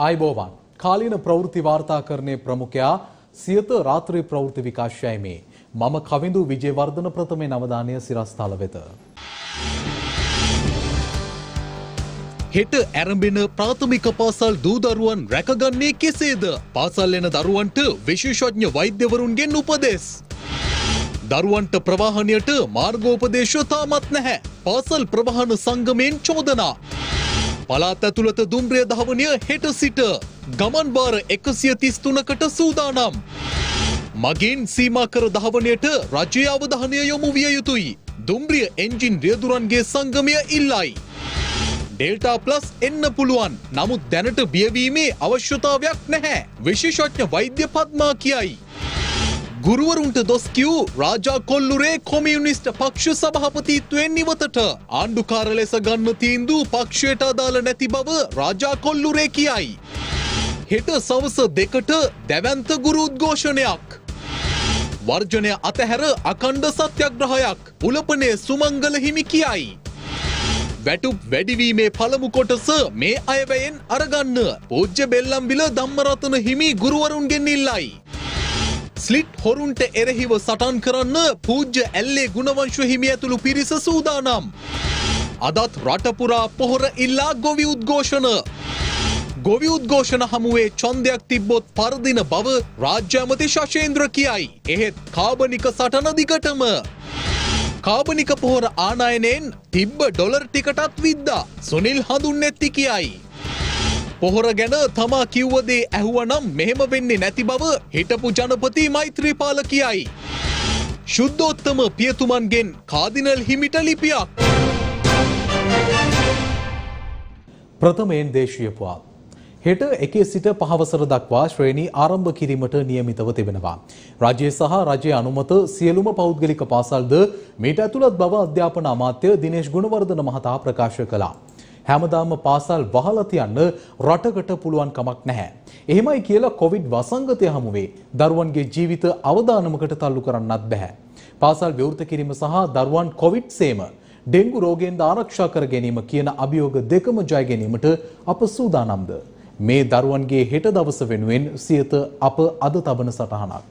आयबोवान कालीन प्रवृत्ति वार्ताकरणे प्रमुखया सियत रात्रि प्रवृत्ति विकासय में मम कविंदु विजयवर्धन प्रथमे नवदानय सिरस्थल वेत හෙට ඇරඹෙන ප්‍රාථමික පාසල් දූ දරුවන් රැකගන්නේ කෙසේද? පාසල් යන දරුවන්ට විශේෂඥ වෛද්‍යවරුන්ගෙන් උපදෙස්. දරුවන්ට ප්‍රවාහනයට මාර්ගෝපදේශ තාමත් නැහැ. පාසල් ප්‍රවාහන සංගමයෙන් චෝදනා. පළාත් ඇතුළත දුම්රිය ධාවනය හෙට සිට ගමන් බාර 133කට සූදානම්. මගින් සීමා කර ධාවනයට රජයේ අවධානය යොමු විය යුතුයි. දුම්රිය එන්ජින් රියදුරන්ගේ සංගමය ඉල්ලයි. ඩෙල්ටා ප්ලස් එන්න පුළුවන්. නමුත් දැනට බියවීමේ අවශ්‍යතාවයක් නැහැ. විශේෂඥ වෛද්‍ය පද්මා කියයි. ගුරුවරුන්ට දොස් කියූ රාජා කොල්ලුරේ කොමියුනිස්ට් පක්ෂ සභාපතිත්වයෙන් ඉවතට ආණ්ඩුකාර ලෙස ගන්න තීන්දුව පක්ෂයට අදාළ නැති බව රාජා කොල්ලුරේ කියයි. හෙට සවස 2ට දැවැන්ත ගුරු උද්ඝෝෂණයක්. වර්ජනය අතහැර අඛණ්ඩ සත්‍යග්‍රහයක් උලපනේ සුමංගල හිමි කියයි. වැටුප් වැඩිවීමේ පළමු කොටස මේ අයවැයෙන් අරගන්න පූජ්‍ය බෙල්ලම්විල ධම්මරතන හිමි ගුරුවරුන්ගෙන් ඉල්ලයි. ස්ලිට් හොරුන්ට එරෙහිව සටන් කරන්න පූජ්‍ය ඇල්ලේ ගුණවංශ හිමි ඇතුළු පිරිස සූදානම්. අදත් රට පුරා පොහොර ඉල්ලා ගොවි උද්ඝෝෂණ. ගොවි උද්ඝෝෂණ හමුවේ ඡන්දයක් තිබ්බොත් පරදින බව රාජ්‍ය ඇමති ශෂේන්ද්‍ර කියයි. එහෙත් කාබනික සටන දිගටම. කාබනික පොහොර ආනයනයෙන් තිබ්බ ඩොලර් ටිකටත් විද්දා. සුනිල් හඳුන්නැත්ති කියයි. පොහොර ගැන තමා කිව්වදේ ඇහුවනම් මෙහෙම වෙන්නේ නැති බව හිටපු ජනපති මෛත්‍රීපාල කියයි. ශුද්ධෝත්තම පියතුමන්ගෙන් කාදිනල් හිමිට ලිපියක්. ප්‍රථමයෙන් දේශීය පුවත්. හෙට 1 සිට 5 වසර දක්වා ශ්‍රේණි ආරම්භ කිරීමට නියමිතව තිබෙනවා. රජය සහ රජයේ අනුමත සියලුම පෞද්ගලික පාසල්ද මීට ඇතුළත් බව අධ්‍යාපන අමාත්‍ය දිනේෂ් ගුණවර්ධන මහතා ප්‍රකාශ කළා. හැමදාම පාසල් වහලා තියන්න රටකට පුළුවන් කමක් නැහැ. එහෙමයි කියලා කොවිඩ් වසංගතය හමුවේ දරුවන්ගේ ජීවිත අවදානමකට තල්ලු කරන්නත් බෑ. පාසල් විවෘත කිරීම සහ දරුවන් කොවිඩ් සේම ඩෙන්ගු රෝගයෙන් ආරක්ෂා කර ගැනීම කියන අභියෝග දෙකම ජය ගැනීමට අප සූදානම්ද? මේ දරුවන්ගේ හෙට දවස වෙනුවෙන් සියත අප අද තබන සටහනක්.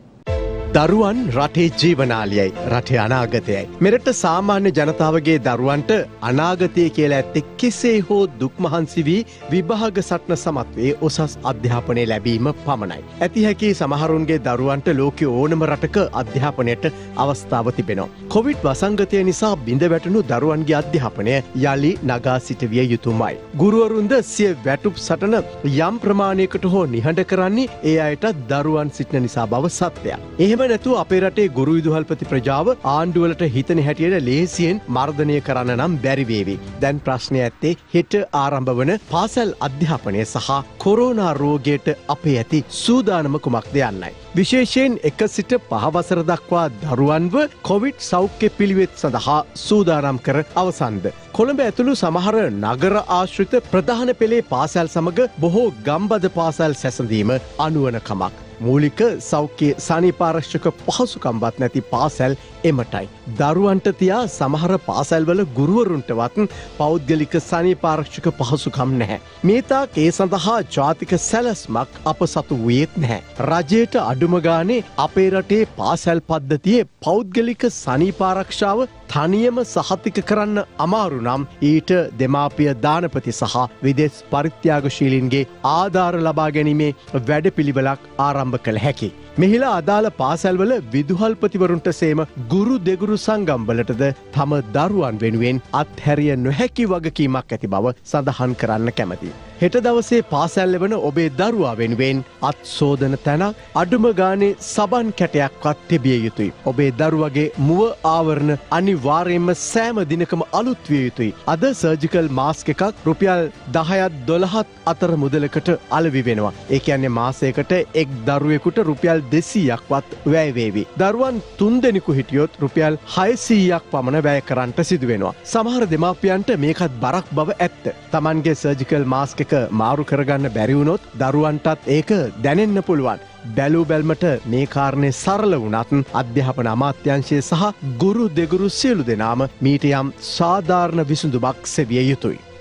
දරුවන් රටේ ජීවනාලියයි රටේ අනාගතයයි. මෙරට සාමාන්‍ය ජනතාවගේ දරුවන්ට අනාගතය කියලා ඇත්තේ කෙසේ හෝ දුක් මහන්සි වී විභාග සටන සමත් වේ උසස් අධ්‍යාපනය ලැබීම පමණයි. ඇති හැකි සමහරුන්ගේ දරුවන්ට ලෝකයේ ඕනම රටක අධ්‍යාපනයට අවස්ථාව තිබෙනවා. කොවිඩ් වසංගතය නිසා බිඳ වැටුණු දරුවන්ගේ අධ්‍යාපනය යලි නගා සිටවිය යුතුමයි. ගුරුවරුන්ද සිය වැටුප් සටන යම් ප්‍රමාණයකට හෝ නිහඬ කරන්නේ ඒ අයට දරුවන් සිටින නිසා බව සත්‍යයක්. එහෙම නැතුව අපේ රටේ ගුරු විදුහල්පති ප්‍රජාව ආණ්ඩුවලට හිතන හැටියට ලේසියෙන් මර්ධනය කරන්න නම් බැරි වේවි. දැන් ප්‍රශ්නය ඇත්තේ හෙට ආරම්භ වන පාසල් අධ්‍යාපනය සහ කොරෝනා රෝගයට අපේ ඇති සූදානම කුමක්ද යන්නයි. විශේෂයෙන් 1 සිට 5 වසර දක්වා දරුවන්ව කොවිඩ් සෞඛ්‍ය පිළිවෙත් සඳහා සූදානම් කර අවසන්ද. කොළඹ ඇතුළු සමහර නගර ආශ්‍රිත ප්‍රධාන පෙළේ පාසල් සමග බොහෝ ගම්බද පාසල් සැසඳීම අනුවන කමක්. මූලික සෞඛ්‍ය සනීපාරක්ෂක පහසුකම්වත් නැති පාසැල් එමටයි. දරුවන්ට තියා සමහර පාසැල්වල ගුරුවරුන්ටවත් පෞද්ගලික සනීපාරක්ෂක පහසුකම් නැහැ. මේතාක් ඒ සඳහා ජාතික සැලැස්මක් අප සතු වූයේත් නැහැ. රජයට අඩුම ගානේ අපේ රටේ පාසැල් පද්ධතියේ පෞද්ගලික සනීපාරක්ෂාව තනියම සහතික කරන්න අමාරු නම් ඊට දෙමාපිය දානපති සහ විදෙස් පරිත්‍යාගශීලීන්ගේ ආධාර ලබා ගැනීමේ වැඩපිළිවෙලක් ආරම්භ කළ හැකි. මෙහිලා අදාළ පාසැල්වල විදුහල්පතිවරුන්ට සේම ගුරු දෙගුරු සංගම්වලටද තම දරුවන් වෙනුවෙන් අත්හැරිය නොහැකි වගකීමක් ඇති බව සඳහන් කරන්න කැමැති. හෙට දවසේ පාසැල් වන ඔබේ දරුවා වෙනුවෙන් අත් සෝදන තැනක් අඩුම ගානේ සබන් කැටයක්වත් තිබිය යුතුයි. ඔබේ දරුවගේ මුව ආවරණ අනිවාර්යයෙන්ම සෑම දිනකම අලුත් විය යුතුයි. අද සර්ජිකල් මාස්ක් එකක් රුපියල් 10ත් 12ත් අතර මුදලකට අලෙවි වෙනවා. ඒ කියන්නේ මාසයකට එක් දරුවෙකුට රුපියල් 200ක්වත් වැය වේවි. දරුවන් 3 දෙනෙකු හිටියොත් රුපියල් 600ක් පමණ වැය කරන්නට සිදු වෙනවා. සමහර දෙමාපියන්ට මේකත් බරක් බව ඇත්ත. Tamanගේ සර්ජිකල් මාස්ක් එක මාරු කරගන්න බැරි වුණොත් දරුවන්ටත් ඒක දැනෙන්න පුළුවන්. බැලූ බැල්මට මේ කාරණය සරල වුණත් අධ්‍යාපන අමාත්‍යංශය සහ ගුරු දෙගුරු සියලු දෙනාම මීට යම් සාධාරණ විසඳුමක් සෙවිය යුතුයි.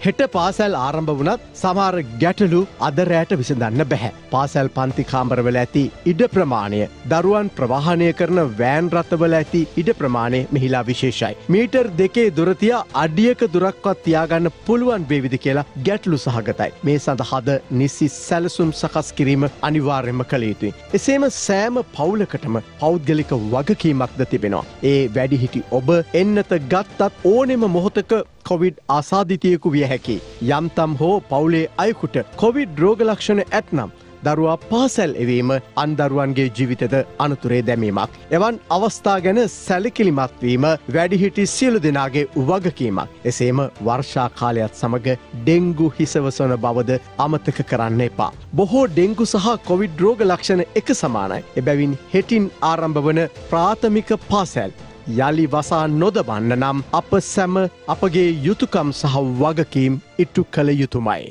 හෙට පාසැල් ආරම්භ වුණත් සමහර ගැටලු අද රැට විසඳන්න බැහැ. පාසැල් පන්ති කාමරවල ඇති ඉඩ ප්‍රමාණය, දරුවන් ප්‍රවාහනය කරන වෑන් රථවල ඇති ඉඩ ප්‍රමාණය මෙහිලා විශේෂයි. මීටර් 2 දුර තියා අඩියක දුරක්වත් තියාගන්න පුළුවන් වේවිද කියලා ගැටලු සහගතයි. මේ සඳහාද නිසි සැලසුම් සකස් කිරීම අනිවාර්යයෙන්ම කළ යුතුයි. එසේම සෑම පවුලකටම පෞද්ගලික වගකීමක්ද තිබෙනවා. ඒ වැඩිහිටි ඔබ එන්නත ගත්තත් ඕනෙම මොහොතක කොවිඩ් ආසාදිතයෙකු විය හැකි. යම්තම් හෝ පවුලේ අයෙකුට කොවිඩ් රෝග ලක්ෂණ ඇත්නම් දරුවා පාසැල් එවීම අන්දරුවන්ගේ ජීවිතද අනතුරේ දැමීමක්. එවන් අවස්ථා ගැන සැලකිලිමත් වීම වැඩිහිටි සියලු දෙනාගේ වගකීමක්. එසේම වර්ෂා කාලයත් සමග ඩෙංගු හිසවසන බවද අමතක කරන්න එපා. බොහෝ ඩෙංගු සහ කොවිඩ් රෝග ලක්ෂණ එක සමානයි. එබැවින් හෙටින් ආරම්භ වන ප්‍රාථමික පාසැල් යළි වසා නොදබන්න නම් අප සැම අපගේ යුතුකම් සහ වගකීම් ඉටු කළ යුතුමයි.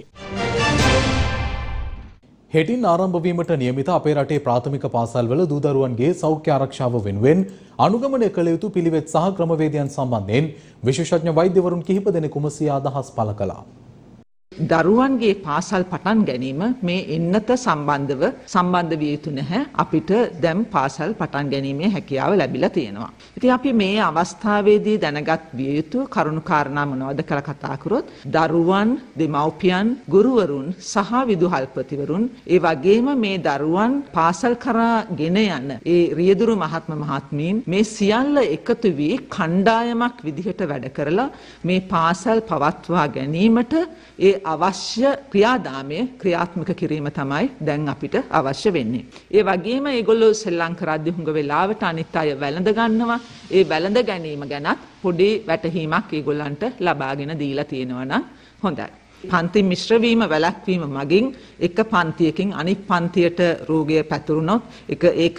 හෙටින් ආරම්භවීමට නියමිත අපේ රටේ ප්‍රාථමික පාසල්වල දූ දරුවන්ගේ සෞඛ්‍ය ආරක්ෂාව වෙනුවෙන් අනුගමනය කළ යුතු පිළිවෙත් සහ ක්‍රමවේදයන් සම්බන්ධයෙන් විශේෂඥ වෛද්‍යවරුන් කිහිප දෙනෙකුම සිය අදහස් පළ කළා. දරුවන්ගේ පාසල් පටන් ගැනීම මේ එන්නත සම්බන්ධව සම්බන්ධ විය යුතු නැහැ. අපිට දැන් පාසල් පටන් ගැනීමේ හැකියාව ලැබිලා තියෙනවා. ඉතින් අපි මේ අවස්ථාවේදී දැනගත් විය යුතු කරුණු කාරණා මොනවද කියලා කතා කරොත් දරුවන්, දෙමව්පියන්, ගුරුවරුන් සහ විදුහල්පතිවරුන් ඒ වගේම මේ දරුවන් පාසල් කරා ගෙන යන ඒ රියදුරු මහත්මීන් මේ සියල්ල එකතු වී කණ්ඩායමක් විදිහට වැඩ කරලා මේ පාසල් පවත්වා ගැනීමට ඒ අවශ්‍ය ක්‍රියාදාමය ක්‍රියාත්මක කිරීම තමයි දැන් අපිට අවශ්‍ය වෙන්නේ. ඒ වගේම ඒගොල්ලෝ ශ්‍රී ලංකාරාද්‍ය හුඟ වෙලාවට අනිත් අය වැළඳ ගන්නවා. ඒ වැළඳ ගැනීම ගැනත් පොඩි වැටහීමක් ඒගොල්ලන්ට ලබාගෙන දීලා තියෙනවා නම් හොඳයි. පන්ති මිශ්‍රවීම වැළැක්වීම මගින් එක පන්තියකින් අනිත් පන්තියට රෝගය පැතුරුනොත් ඒක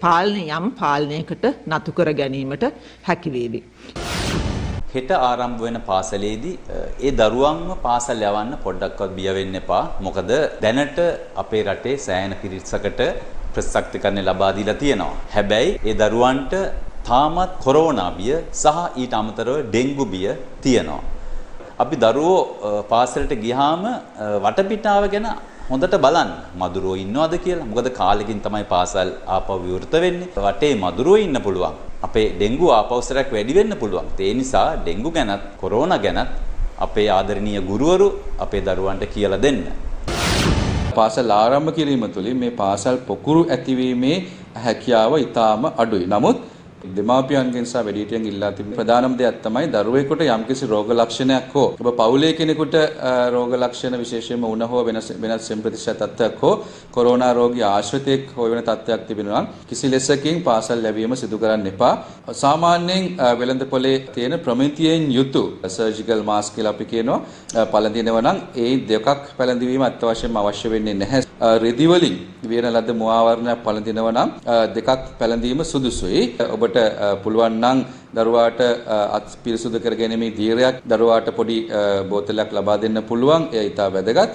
පාලනයකට නතු කර ගැනීමට හැකි වේවි. හෙට ආරම්භ වෙන පාසලේදී ඒ දරුවන්ව පාසල් යවන්න පොඩ්ඩක්වත් බිය වෙන්න එපා. මොකද දැනට අපේ රටේ සෑහෙන පිරිසකට ප්‍රතිශක්තිකරණය ලබා දීලා තියෙනවා. හැබැයි ඒ දරුවන්ට තාමත් කොරෝනා බිය සහ ඊට අමතරව ඩෙන්ගු බිය තියෙනවා. අපි දරුවෝ පාසලට ගියාම වටපිටාව ගැන හොඳට බලන්න. මදුරුවෝ ඉන්නවද කියලා. මොකද කාලෙකින් තමයි පාසල් ආපහු විවෘත වෙන්නේ. වටේ මදුරුවෝ ඉන්න පුළුවන්. අපේ ඩෙන්ගු ආපෞසරයක් වැඩි වෙන්න පුළුවන්. ඒ නිසා ඩෙන්ගු ගැනත් කොරෝනා ගැනත් අපේ ආදරණීය ගුරුවරු අපේ දරුවන්ට කියලා දෙන්න. පාසල් ආරම්භ කිරීම තුළින් මේ පාසල් පොකුරු ඇතිවීමේ හැකියාව ඉතාම අඩුයි. නමුත් දෙමාපියන්ගෙන් සහ වැඩිහිටියන්ගෙන් ඉල්ලා තිබෙන ප්‍රධානම දෙයක් තමයි දරුවෙකුට යම්කිසි රෝග ලක්ෂණයක් හෝ ඔබ පවුලේ කෙනෙකුට රෝග ලක්ෂණ විශේෂයෙන්ම උණ හෝ වෙනස් සෙම්ප්‍රතිශත තත්ත්වයක් හෝ කොරෝනා රෝගී ආශ්‍රිතයෙක් හෝ වෙන තත්ත්වයක් තිබෙනවා නම් කිසි ලෙසකින් පාසල් ලැබීම සිදු කරන්න එපා. සාමාන්‍යයෙන් වෙළඳපොලේ තියෙන ප්‍රමිතියෙන් යුතු සර්ජිකල් මාස්ක් කියලා අපි කියනවා පළඳිනවා නම් ඒ දෙකක් පළඳිවීම අත්‍යවශ්‍යම අවශ්‍ය වෙන්නේ නැහැ. රෙදි වලින් වියන ලද මුවාවරණයක් පළඳිනවා නම් දෙකක් පළඳීම සුදුසුයි. ඔබට පුළුවන් නම් දරුවාට අත් පිරිසුදු කර ගැනීමේ ධීරයක් දරුවාට පොඩි බෝතලයක් ලබා දෙන්න පුළුවන්. එය ඉතා වැදගත්.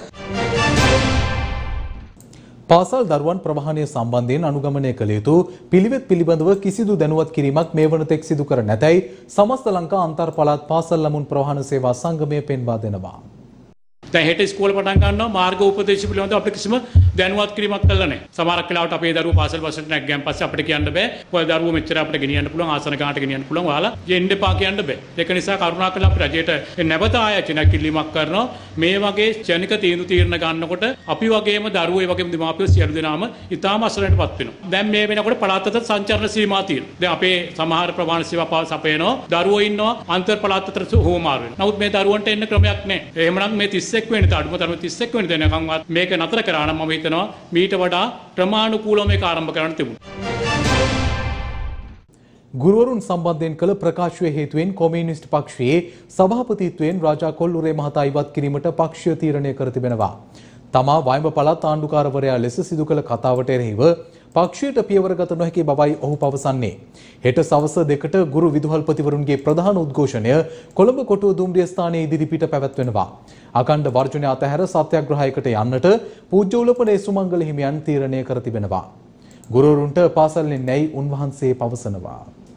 පාසල් දරුවන් ප්‍රවාහනය සම්බන්ධයෙන් අනුගමනය කළ යුතු පිළිවෙත් පිළිබඳව කිසිදු දැනුවත් කිරීමක් මේ වනතෙක් සිදු කර නැතැයි සමස්ත ලංකා අන්තර් පළාත් පාසල් ළමුන් ප්‍රවාහන සේවා සංගමය පෙන්වා දෙනවා. දැන් හෙට ඉස්කෝලේ පටන් ගන්නවා මාර්ග උපදේශ පිළිබඳව අපිට කිසිම දැනුවත් කිරීමක් කළා නැහැ. සමහරක් වෙලාවට අපේ දරුවෝ පාසල් බසට නැග්ගන් පස්සේ අපිට කියන්න බෑ. ඔය දරුවෝ මෙච්චර අපිට ගෙනියන්න පුළුවන් ආසන ගානට ගෙනියන්න පුළුවන්. ඔයාලා යෙන්න එපා කියන්න බෑ. ඒක නිසා කරුණාකරලා අපි රජයට නැවත ආයෝජනයක් කිරීමක් කරනවා. මේ වගේ ක්ෂණික තීරණ ගන්නකොට අපි වගේම දරුවෝ ඒ වගේම දෙමාපියෝ සියලු දෙනාම ඉතාම අසරණයටපත් වෙනවා. දැන් මේ වෙනකොට පළාතට සංචරණ සීමා තියෙනවා. දැන් අපේ සමහර ප්‍රමාණ සේවා පාස් අපේනවා. දරුවෝ ඉන්නවා අන්තර් පළාතට හෝමාරු වෙනවා. නමුත් මේ දරුවන්ට එන්න ක්‍රමයක් නැහැ. එහෙමනම් මේ 31 වෙනිදා අඩුම තරම 31 වෙනිදා වෙනකන්වත් මේක නතර කරා නම් මම හිතනවා මීට වඩා ප්‍රමාණිකූලව මේක ආරම්භ කරන්න තිබුණා. ගුරුවරුන් සම්බන්ධයෙන් කළ ප්‍රකාශය හේතුවෙන් කොමියුනිස්ට් පක්ෂයේ සභාපතිත්වයෙන් රාජා කොල්ලුරේ මහතා ඉවත් කිරීමට පක්ෂය තීරණය කර තිබෙනවා. තමා වයඹ පළාත් ආණ්ඩුකාරවරයා ලෙස සිදු කළ කතාවට එරෙහිව පක්ෂයට පියවරගත නොහැකි බවයි ඔහු පවසන්නේ. හෙට සවස 2ට ගුරු විදුහල්පතිවරුන්ගේ ප්‍රධාන උද්ඝෝෂණය කොළඹ කොටුව දුම්රිය ස්ථානයේ ඉදිරිපිට පැවැත්වෙනවා. අඛණ්ඩ වර්ජනය අතහැර සත්‍යාග්‍රහයකට යන්නට පූජ්‍ය උලපනේ සුමංගල හිමියන් තීරණය කර තිබෙනවා. ගුරුවරුන්ට පාසල්ෙන් නැයි උන්වහන්සේ පවසනවා.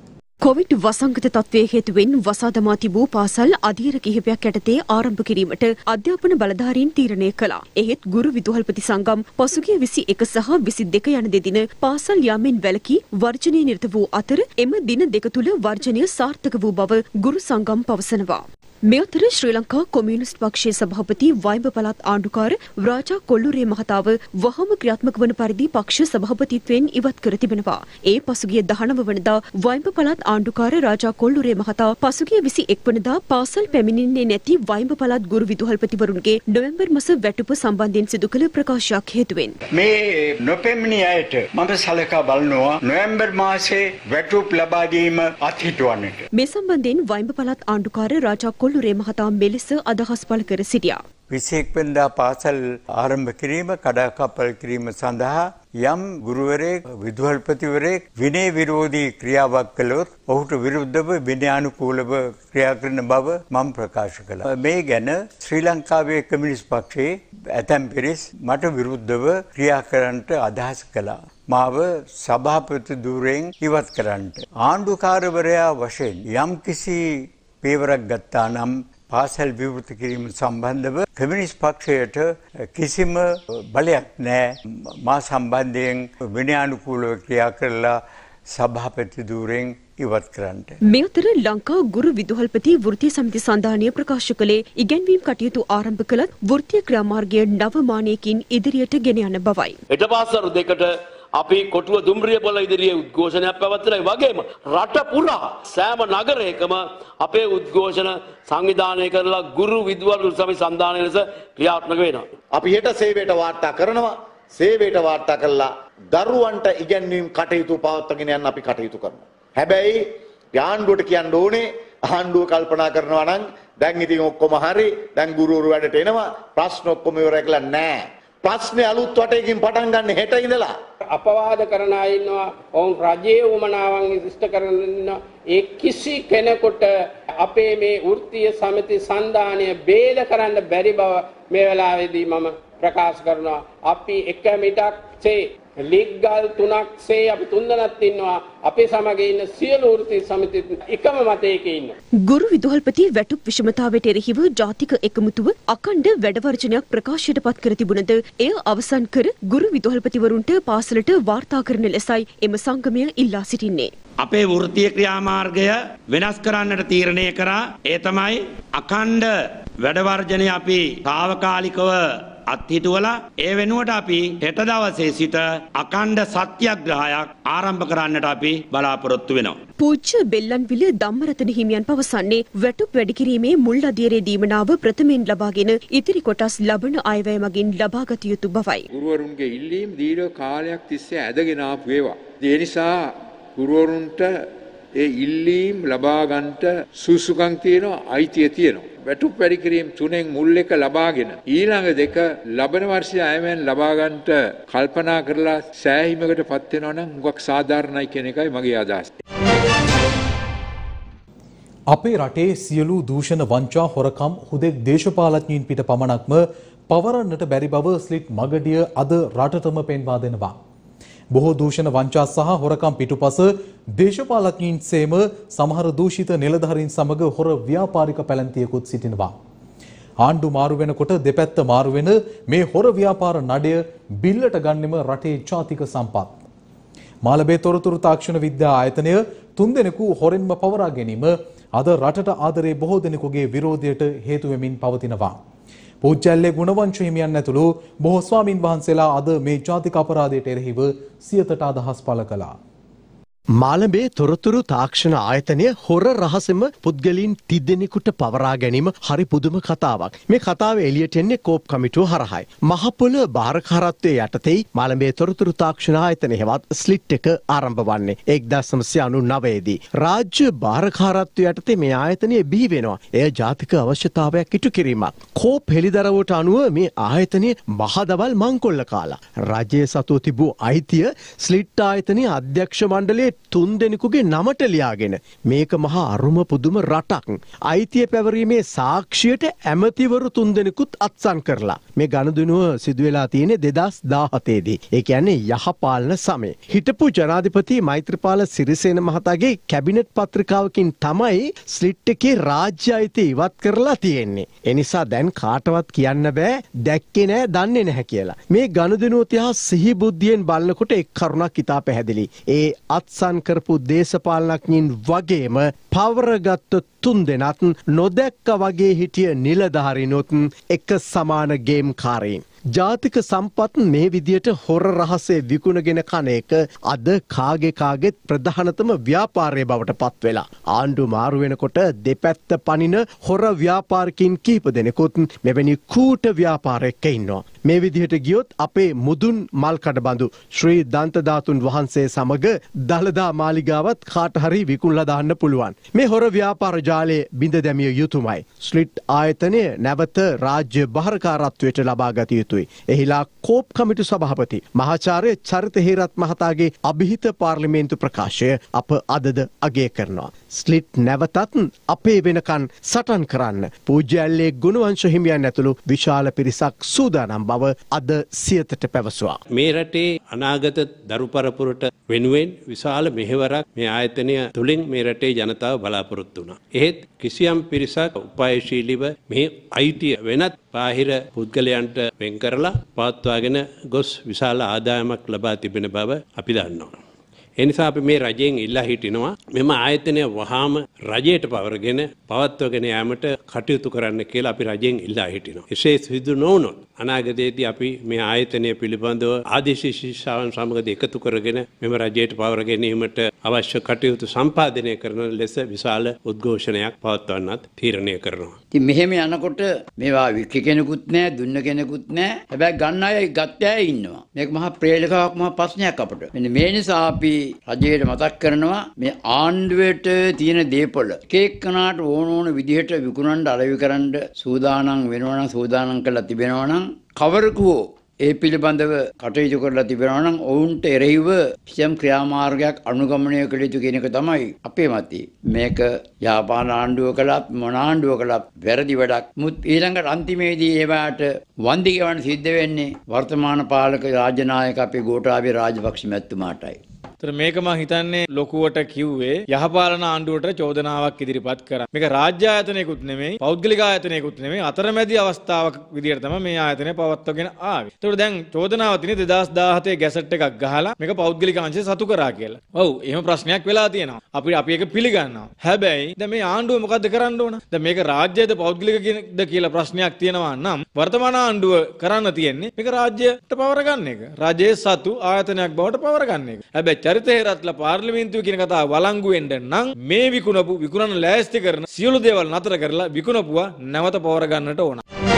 කොවිඩ් වසංගත තත්ත්වයේ හේතුවෙන් වසා දමා තිබූ පාසල් අධීර කිහිපයක් යටතේ ආරම්භ කිරීමට අධ්‍යාපන බලධාරීන් තීරණය කළා. එහෙත් ගුරු විදුහල්පති සංගම් පසුගිය 21 සහ 22 යන දෙදින පාසල් යාමෙන් වැළකී වර්ජනයේ නිරත වූ අතර එම දින දෙක තුල වර්ජනය සාර්ථක වූ බව ගුරු සංගම් පවසනවා. මේ අතර ශ්‍රී ලංකා කොමියුනිස්ට් පක්ෂයේ සභාපති වයිඹ පළාත් ආණ්ඩුකාර රාජා කොල්ලුරේ මහතාව වහම ක්‍රියාත්මක වන පරිදි පක්ෂ සභාපතිත්වයෙන් ඉවත් කර තිබෙනවා. ඒ පසුගිය 19 වනදා වයිඹ පළාත් ආණ්ඩුකාර රාජා කොල්ලුරේ මහතා පසුගිය 21 වනදා පාසල් පැමිණෙන්නේ නැති වයිඹ පළාත් ගුරු විදුහල්පතිවරුන්ගේ නොවැම්බර් මාස වැටුප සම්බන්ධයෙන් සිදු කළ ප්‍රකාශයක් හේතුවෙන් මේ නොපැමිණි අයට මම සලකා බලනවා නොවැම්බර් මාසයේ වැටුප් ලබා දීම අත්හිටුවන්නට. මේ සම්බන්ධයෙන් වයිඹ පළාත් ආණ්ඩුකාර රාජා කොල්ලුරේ මහතා මෙලෙස අදහස් පළ කර සිටියා. 21 වෙනිදා පාසල් ආරම්භ කිරීම කඩාකප්පල් කිරීම සඳහා යම් ගුරුවරයෙක් විදුහල්පතිවරයෙක් විනය විරෝධී ක්‍රියාවක් කළොත් ඔහුට විරුද්ධව විනයානුකූලව ක්‍රියා කරන බව මම ප්‍රකාශ කළා. මේ ගැන ශ්‍රී ලංකාවේ කමියුනිස්ට් පක්ෂයේ ඇතැම් පිරිස් මට විරුද්ධව ක්‍රියා කරන්නට අදහස් කළා. මාව සභාපති ධූරයෙන් ඉවත් කරන්නට. ආණ්ඩුකාරවරයා වශයෙන් යම් කිසි පේවරක් ගත්තා නම් පාසල් විවෘත කිරීම සම්බන්ධව කමියුනිස්ට් පක්ෂයට කිසිම බලයක් නැහැ. මා සම්බන්ධයෙන් විනයානුකූලව ක්‍රියා කරලා සභාපති ධූරයෙන් ඉවත් කරන්නට. මේ අතර ලංකා ගුරු විදුහල්පති වෘත්තීය සමිති සන්ධානය ප්‍රකාශ කළේ ඉගැන්වීම් කටයුතු ආරම්භ කළත් වෘත්තීය ක්‍රියාමාර්ගය නව මානයකින් ඉදිරියට ගෙන යන බවයි. ඊට පාසල් දෙකට අපි කොටුව දුම්රිය පොළ ඉදිරියේ උද්ඝෝෂණයක් පැවැත්වුවා. ඒ වගේම රට පුරා සෑම නගරයකම අපේ උද්ඝෝෂණ සංවිධානය කරලා ගුරු විදුහල් සමිති සන්ධානය ලෙස ක්‍රියාත්මක වෙනවා. අපි හෙට සේවයට වාර්තා කරනවා. සේවයට වාර්තා කළා දරුවන්ට ඉගැන්වීම් කටයුතු පවත්වාගෙන යන්න අපි කටයුතු කරනවා. හැබැයි ආණ්ඩුවට කියන්න ඕනේ ආණ්ඩුව කල්පනා කරනවා නම් දැන් ඉතින් ඔක්කොම හරි දැන් ගුරුවරු වැඩට එනවා ප්‍රශ්න ඔක්කොම ඉවරයි කියලා නෑ. ප්‍රශ්නේ අලුත් වටේකින් පටන් ගන්න හෙට ඉඳලා අපවාද කරන අය ඉන්නවා. ඔවුන් රජයේ උමනාවන් ඉෂ්ට කරන ඉන්නවා. ඒ කිසි කෙනෙකුට අපේ මේ වෘත්තීය සමිති සන්ධානය බේද කරන්න බැරි බව මේ වෙලාවේදී මම ප්‍රකාශ කරනවා. අපි එක මිටක්සේ ලිග්ගල් 3ක්සේ අපි 3 දෙනෙක් ඉන්නවා. අපේ සමග ඉන්න සියලු වෘත්තීය සමිති එකම මතයක ඉන්නවා. ගුරු විදුහල්පති වැටුප් විෂමතාවයට එරෙහිව ජාතික එකමුතුව අඛණ්ඩ වැඩවර්ජනයක් ප්‍රකාශයට පත් කර තිබුණද එය අවසන් කර ගුරු විදුහල්පතිවරුන්ට පාසලට වාර්තා කරන ලෙසයි එම සංගමය ඉල්ලා සිටින්නේ. අපේ වෘත්තීය ක්‍රියාමාර්ගය වෙනස් කරන්නට තීරණය කරා. ඒ තමයි අඛණ්ඩ වැඩවර්ජනය අපි తాවකාලිකව අත්හිටුවලා ඒ වෙනුවට අපි හෙට දවසේ සිට අඛණ්ඩ සත්‍යග්‍රහයක් ආරම්භ කරන්නට අපි බලාපොරොත්තු වෙනවා. පූජ්‍ය බෙල්ලන්විල ධම්මරතන හිමියන් පවසන්නේ වැටුප් වැඩි කිරීමේ මුල් අධීරේ දීමනාව ප්‍රථමයෙන් ලබාගෙන ඉතිරි කොටස් ලබන අයවැය මගින් ලබාගත යුතු බවයි. ගුරුවරුන්ගේ ඉල්ලීම් දීර්ඝ කාලයක් තිස්සේ ඇදගෙන ආපු ඒවා. ඒ නිසා ගුරුවරුන්ට ඒ ඉල්ලීම් ලබා ගන්නට සුසුකම් තියෙනවා, අයිතිය තියෙනවා. වැටුප් වැඩි කිරීම 3න් මුල් එක ලබාගෙන ඊළඟ දෙක ලබන වර්ෂයේ අයමෙන් ලබා ගන්නට කල්පනා කරලා සෑහීමකටපත් වෙනවා නම් හුඟක් සාධාරණයි කියන එකයි මගේ අදහස. අපේ රටේ සියලු දූෂණ වංචා හොරකම් හුදෙක් දේශපාලඥයින් පිට පමණක්ම පවරන්නට බැරි බව ස්ලිට් මගඩිය අද රටටම පෙන්වා දෙනවා. බොහෝ දූෂණ වංචා සහ හොරකම් පිටුපස දේශපාලඥයින් සේම සමහර දූෂිත නිලධාරීන් සමග හොර ව්‍යාපාරික පැලැන්තියකුත් සිටිනවා. ආණ්ඩු මාරු වෙනකොට දෙපැත්ත මාරු වෙන මේ හොර ව්‍යාපාර නඩය බිල්ලට ගන්නෙම රටේ ජාතික සම්පත්. මාලබේ තොරතුරු තාක්ෂණ විද්‍යා ආයතනය 3 දෙනෙකු හොරෙන්ම පවරා ගැනීම අද රටට ආදරේ බොහෝ දෙනෙකුගේ විරෝධයට හේතු වෙමින් පවතිනවා. පූජ්‍යල්ලේ ගුණවංශ හිමියන් ඇතුළු බොහෝ ස්වාමින් වහන්සේලා අද මේ ජාතික අපරාධයට එරෙහිව සියතට අදහස් පළ කළා. මාළඹේ තොරතුරු තාක්ෂණ ආයතනය හොර රහසෙම පුද්ගලයන් 30 දෙනෙකුට පවරා ගැනීම හරි පුදුම කතාවක්. මේ කතාව එළියට එන්නේ කෝප් කමිටුව හරහායි. මහපොළ භාරකාරත්වයේ යටතේ මාළඹේ තොරතුරු තාක්ෂණ ආයතනය හෙවත් ස්ලිට් එක ආරම්භ වන්නේ 1999 දී. රාජ්‍ය භාරකාරත්වයේ යටතේ මේ ආයතනය බිහි වෙනවා. එය ජාතික අවශ්‍යතාවයක් ඉටු කිරීමක්. කෝප් හෙළිදරව්වට අනුව මේ ආයතනය මහදවල් මංකොල්ල කාලා. රාජ්‍ය සතුව තිබූ අයිතිය ස්ලිට් ආයතනයේ අධ්‍යක්ෂ මණ්ඩලයේ තුන් දෙනෙකුගේ නමට ලියාගෙන මේක මහා අරුම පුදුම රටක්. අයිතිය පැවරීමේ සාක්ෂියට ඇමතිවරු තුන් දෙනෙකුත් අත්සන් කරලා. මේ ගනුදෙනුව සිදු වෙලා තියෙන්නේ 2017 දී. ඒ කියන්නේ යහපාලන සමයේ. හිටපු ජනාධිපති මෛත්‍රීපාල සිරිසේන මහතාගේ කැබිනට් පත්‍රිකාවකින් තමයි ස්ලිට් එකේ රාජ්‍ය අයිතිය ඉවත් කරලා තියෙන්නේ. ඒ නිසා දැන් කාටවත් කියන්න බෑ දැක්කේ නෑ දන්නේ නැහැ කියලා. මේ ගනුදෙනුව තියා සිහි බුද්ධියෙන් බලනකොට එක් කරුණක් ඉතා පැහැදිලි. ඒ අත්සන් කරපු දේශපාලනඥයින් වගේම පවරගත්තු තුන් දෙනත් නොදැක්ක වගේ හිටිය නිලධාරීනොත් එක සමාන ගේම්කාරීන්. ජාතික සම්පත් මේ විදියට හොර රහසේ විකුණගෙන කන එක අද කාගෙත් ප්‍රධානතම ව්‍යාපාරය බවට පත් වෙලා. ආණ්ඩු මාරු වෙනකොට දෙපැත්ත පනින හොර ව්‍යාපාරිකින් කීප දෙනෙකුත් මෙවැනි කූට ව්‍යාපාරයක ඉන්නවා. මේ විදිහට ගියොත් අපේ මුදුන් මල්කඩ බඳු ශ්‍රී දන්තධාතුන් වහන්සේ සමග දළදා මාලිගාවත් කාට හරි විකුණලා දාන්න පුළුවන්. මේ හොර ව්‍යාපාර ජාලයේ බිඳ දැමිය යුතුමයි. ස්ලිට් ආයතනය නැවත රාජ්‍ය බහරකාරත්වයට ලබා ගත යුතුයි. එහිලා කෝප් කමිටු සභාපති මහාචාර්ය චරිත හේරත් මහතාගේ අභිහිත පාර්ලිමේන්තු ප්‍රකාශය අප අදද අගය කරනවා. ස්ලිට් නැවතත් අපේ වෙනකන් සටන් කරන්න පූජ්‍යල්ලේ ගුණවංශ හිමියන් ඇතුළු විශාල පිරිසක් සූදානම් බව අද සියතට පැවසුවා. මේ රටේ අනාගත දරු පරපුරට වෙනුවෙන් විශාල මෙහෙවරක් මේ ආයතනය තුළින් මේ රටේ ජනතාව බලාපොරොත්තු වුණා. එහෙත් කිසියම් පිරිසක් උපායශීලීව මේ අයිතිය වෙනත් බාහිර පුද්ගලයන්ට වෙන් කරලා පවත්වාගෙන ගොස් විශාල ආදායමක් ලබා තිබෙන බව අපි දන්නවා. ඒ නිසා අපි මේ රජයෙන් ඉල්ලා හිටිනවා මෙම ආයතනය වහාම රජයට පවරගෙන පවත්වගෙන යාමට කටයුතු කරන්න කියලා අපි රජයෙන් ඉල්ලා හිටිනවා. එසේ සිදු නොවුනොත් අනාගතයේදී අපි මේ ආයතනය පිළිබඳව ආදේශීය ශිෂ්‍යාවන් සමග එකතු කරගෙන මෙම රජයට පවර ගැනීමට අවශ්‍ය කටයුතු සම්පාදනය කරන ලෙස විශාල උද්ඝෝෂණයක් පවත්වන්නත් තීරණය කරනවා. ඉතින් මෙහෙම යනකොට මේවා වික්ක කෙනෙකුත් නැහැ, දුන්න කෙනෙකුත් නැහැ. හැබැයි ගන්න අය ගත්ත අය ඉන්නවා. මේක මහා ප්‍රේලකාවක් මහා ප්‍රශ්නයක් අපට. මෙන්න මේ නිසා අපි රජයට මතක් කරනවා මේ ආණ්ඩුවට තියෙන දේපොළ එක එක්කනාට ඕන විදිහට විකුණන්න අලෙවි කරන්න සූදානම් වෙනවා නම් සූදානම් කරලා තිබෙනවා නම් කවරකුවෝ ඒ පිළිබඳව කටයුතු කරලා තිබෙනවා නම් ඔවුන්ට එරෙහිව කිසියම් ක්‍රියාමාර්ගයක් අනුගමනය කළ යුතු කියන එක තමයි අපේ මතය. මේක යාපාන ආණ්ඩුව කළත් මොන ආණ්ඩුව කළත් වැරදි වැඩක්. මුත් ඊළඟට අන්තිමේදී ඒවාට වන්දි ගෙවන්න සිද්ධ වෙන්නේ වර්තමාන පාලක රාජ්‍ය නායක අපේ ගෝඨාභය රාජපක්ෂ මැතිතුමාටයි. මේක මම හිතන්නේ ලොකුවට කිව්වේ යහපාලන ආණ්ඩුවට චෝදනාවක් ඉදිරිපත් කරා. මේක රාජ්‍ය ආයතනයකුත් නෙමෙයි, පෞද්ගලික ආයතනයකුත් නෙමෙයි, අතරමැදි අවස්ථාවක් විදියට තමයි මේ ආයතනය පවත්වගෙන ආවේ. ඒකට දැන් චෝදනාව තියෙන්නේ 2017 ගැසට් එකක් ගහලා මේක පෞද්ගලික අංශය සතු කරා කියලා. ඔව්, එහෙම ප්‍රශ්නයක් වෙලා තියෙනවා. අපි ඒක පිළිගන්නවා. හැබැයි දැන් මේ ආණ්ඩුව මොකද්ද කරන්න ඕන? දැන් මේක රාජ්‍යයද පෞද්ගලිකද කියලා ප්‍රශ්නයක් තියෙනවා නම් වර්තමාන ආණ්ඩුව කරන්න තියෙන්නේ මේක රාජ්‍යයට පවර ගන්න එක. රාජ්‍යයේ සතු ආයතනයක් බවට පවර ගන්න එක. හැබැයි චරිත හේරත්ලා පාර්ලිමේන්තුව කියන කතාව වළංගු වෙන්න නම් මේ විකුණන ලෑස්ති කරන සියලු දේවල් නතර කරලා විකුණපුවා නැවත පවර ගන්නට ඕන.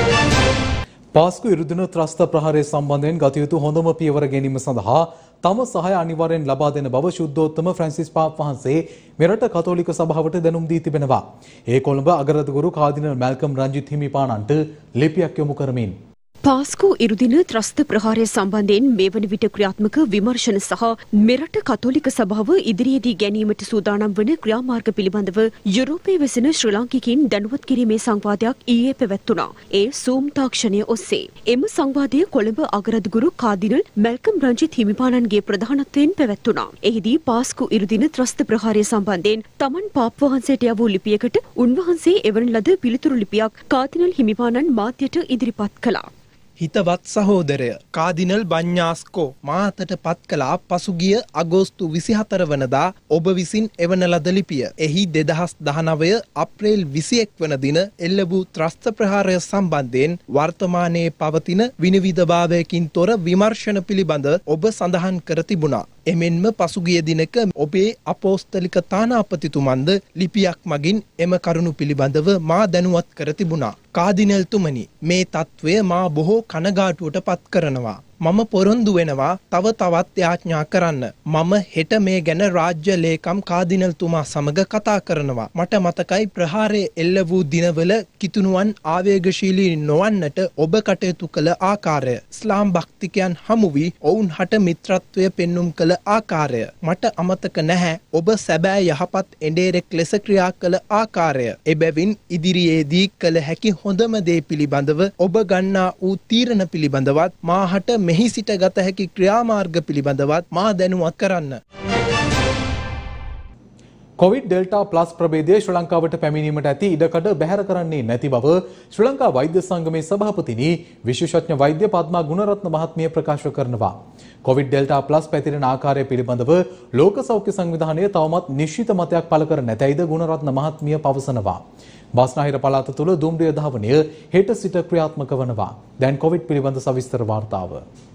පාස්කු ඉරුදින ත්‍රස්ත ප්‍රහාරය සම්බන්ධයෙන් ගත යුතු හොඳම පියවර ගැනීම සඳහා තම සහාය අනිවාර්යෙන් ලබා දෙන බව ශුද්ධෝත්තම ෆ්‍රැන්සිස් පාප් වහන්සේ මෙරට කතෝලික සභාවට දැනුම් දී තිබෙනවා. ඒ කොළඹ අගරදගුරු කාදිනල් මැල්කම් රංජිත් හිමිපාණන්ට ලිපියක් යොමු කරමින් පාස්කු ඉරුදින ත්‍රස්ත ප්‍රහාරය සම්බන්ධයෙන් මේ වන විට ක්‍රියාත්මක විමර්ශන සහ මෙරට කතෝලික සභාව ඉදිරියේදී ගැනීමට සූදානම් වන ක්‍රියාමාර්ග පිළිබඳව යුරෝපයේ වෙසෙන ශ්‍රී ලාංකිකයින් දැනුවත් කිරීමේ සංවාදයක් ඊයේ පැවැත්වුණා. ඒ සූම් තාක්ෂණය ඔස්සේ. එම සංවාදය කොළඹ අගරදගුරු කාදිනල් මැල්කම් රංජිත් හිමිපාණන්ගේ ප්‍රධානත්වයෙන් පැවැත්වුණා. එහිදී පාස්කු ඉරුදින ත්‍රස්ත ප්‍රහාරය සම්බන්ධයෙන් තමන් පාප් වහන්සේට යවූ ලිපියකට උන්වහන්සේ එවන ලද පිළිතුරු ලිපියක් කාදිනල් හිමිපාණන් මාධ්‍යට ඉදිරිපත් කළා. හිතවත් සහෝදරය කාදිනල් බඤ්ඤාස්කෝ මාතට පත් කළා පසුගිය අගෝස්තු 24 වනදා ඔබ විසින් එවන ලද ලිපිය. එහි 2019 අප්‍රේල් 21 වන දින එල්ල වූ ත්‍රස්ත ප්‍රහාරය සම්බන්ධයෙන් වර්තමානයේ පවතින විනිවිදභාවයකින් තොර විමර්ශන පිළිබඳ ඔබ සඳහන් කර තිබුණා. එමෙන්ම පසුගිය දිනක ඔබේ අපෝස්තලික තානාපතිතුමන්ද ලිපියක් මගින් එම කරුණු පිළිබඳව මා දැනුවත් කර තිබුණා. කාදිනල්තුමනි, මේ తත්වය මා බොහෝ කනගාටුවට පත් කරනවා. මම පොරොන්දු වෙනවා තව තවත් යාඥා කරන්න. මම හෙට මේ ගැන රාජ්‍ය ලේකම් කාදිනල්තුමා සමග කතා කරනවා. මට මතකයි ප්‍රහාරය එල්ල වූ දිනවල කිතුණුවන් ආවේගශීලී නොවන්නට ඔබ කටයුතු කළ ආකාරය. ඉස්ලාම් භක්තිකයන් හමු වී ඔවුන් හට මිත්‍රත්වය පෙන්눔 කළ ආකාරය. මට අමතක නැහැ ඔබ සැබෑ යහපත් එඬේරෙක් ලෙස ක්‍රියා කළ ආකාරය. එබැවින් ඉදිරියේදී කළ හැකි හොඳම දේ පිළිබඳව ඔබ ගන්නා වූ තීරණ පිළිබඳවත් මාහට මෙහි සිට ගත හැකි ක්‍රියාමාර්ග පිළිබඳවත් මා දැනුවත් කරන්න. කොවිඩ් ඩෙල්ටා ප්ලස් ප්‍රභේදය ශ්‍රී ලංකාවට පැමිණීමට ඇති ඉඩකඩ බැහැර කරන්නේ නැති බව ශ්‍රී ලංකා වෛද්‍ය සංගමේ සභාපතිනි විශේෂඥ වෛද්‍ය පද්මා ගුණරත්න මහත්මිය ප්‍රකාශ කරනවා. කොවිඩ් ඩෙල්ටා ප්ලස් පැතිරෙන ආකාරය පිළිබඳව ලෝක සෞඛ්‍ය සංවිධානය තවමත් නිශ්චිත මතයක් පළ කර නැතැයිද ගුණරත්න මහත්මිය පවසනවා. බස්නාහිර පළාත තුළ දුම්රිය ධාවනය හෙට සිට ක්‍රියාත්මක වනවා. දැන් කොවිඩ් පිළිබඳ සවිස්තර වාර්තාව.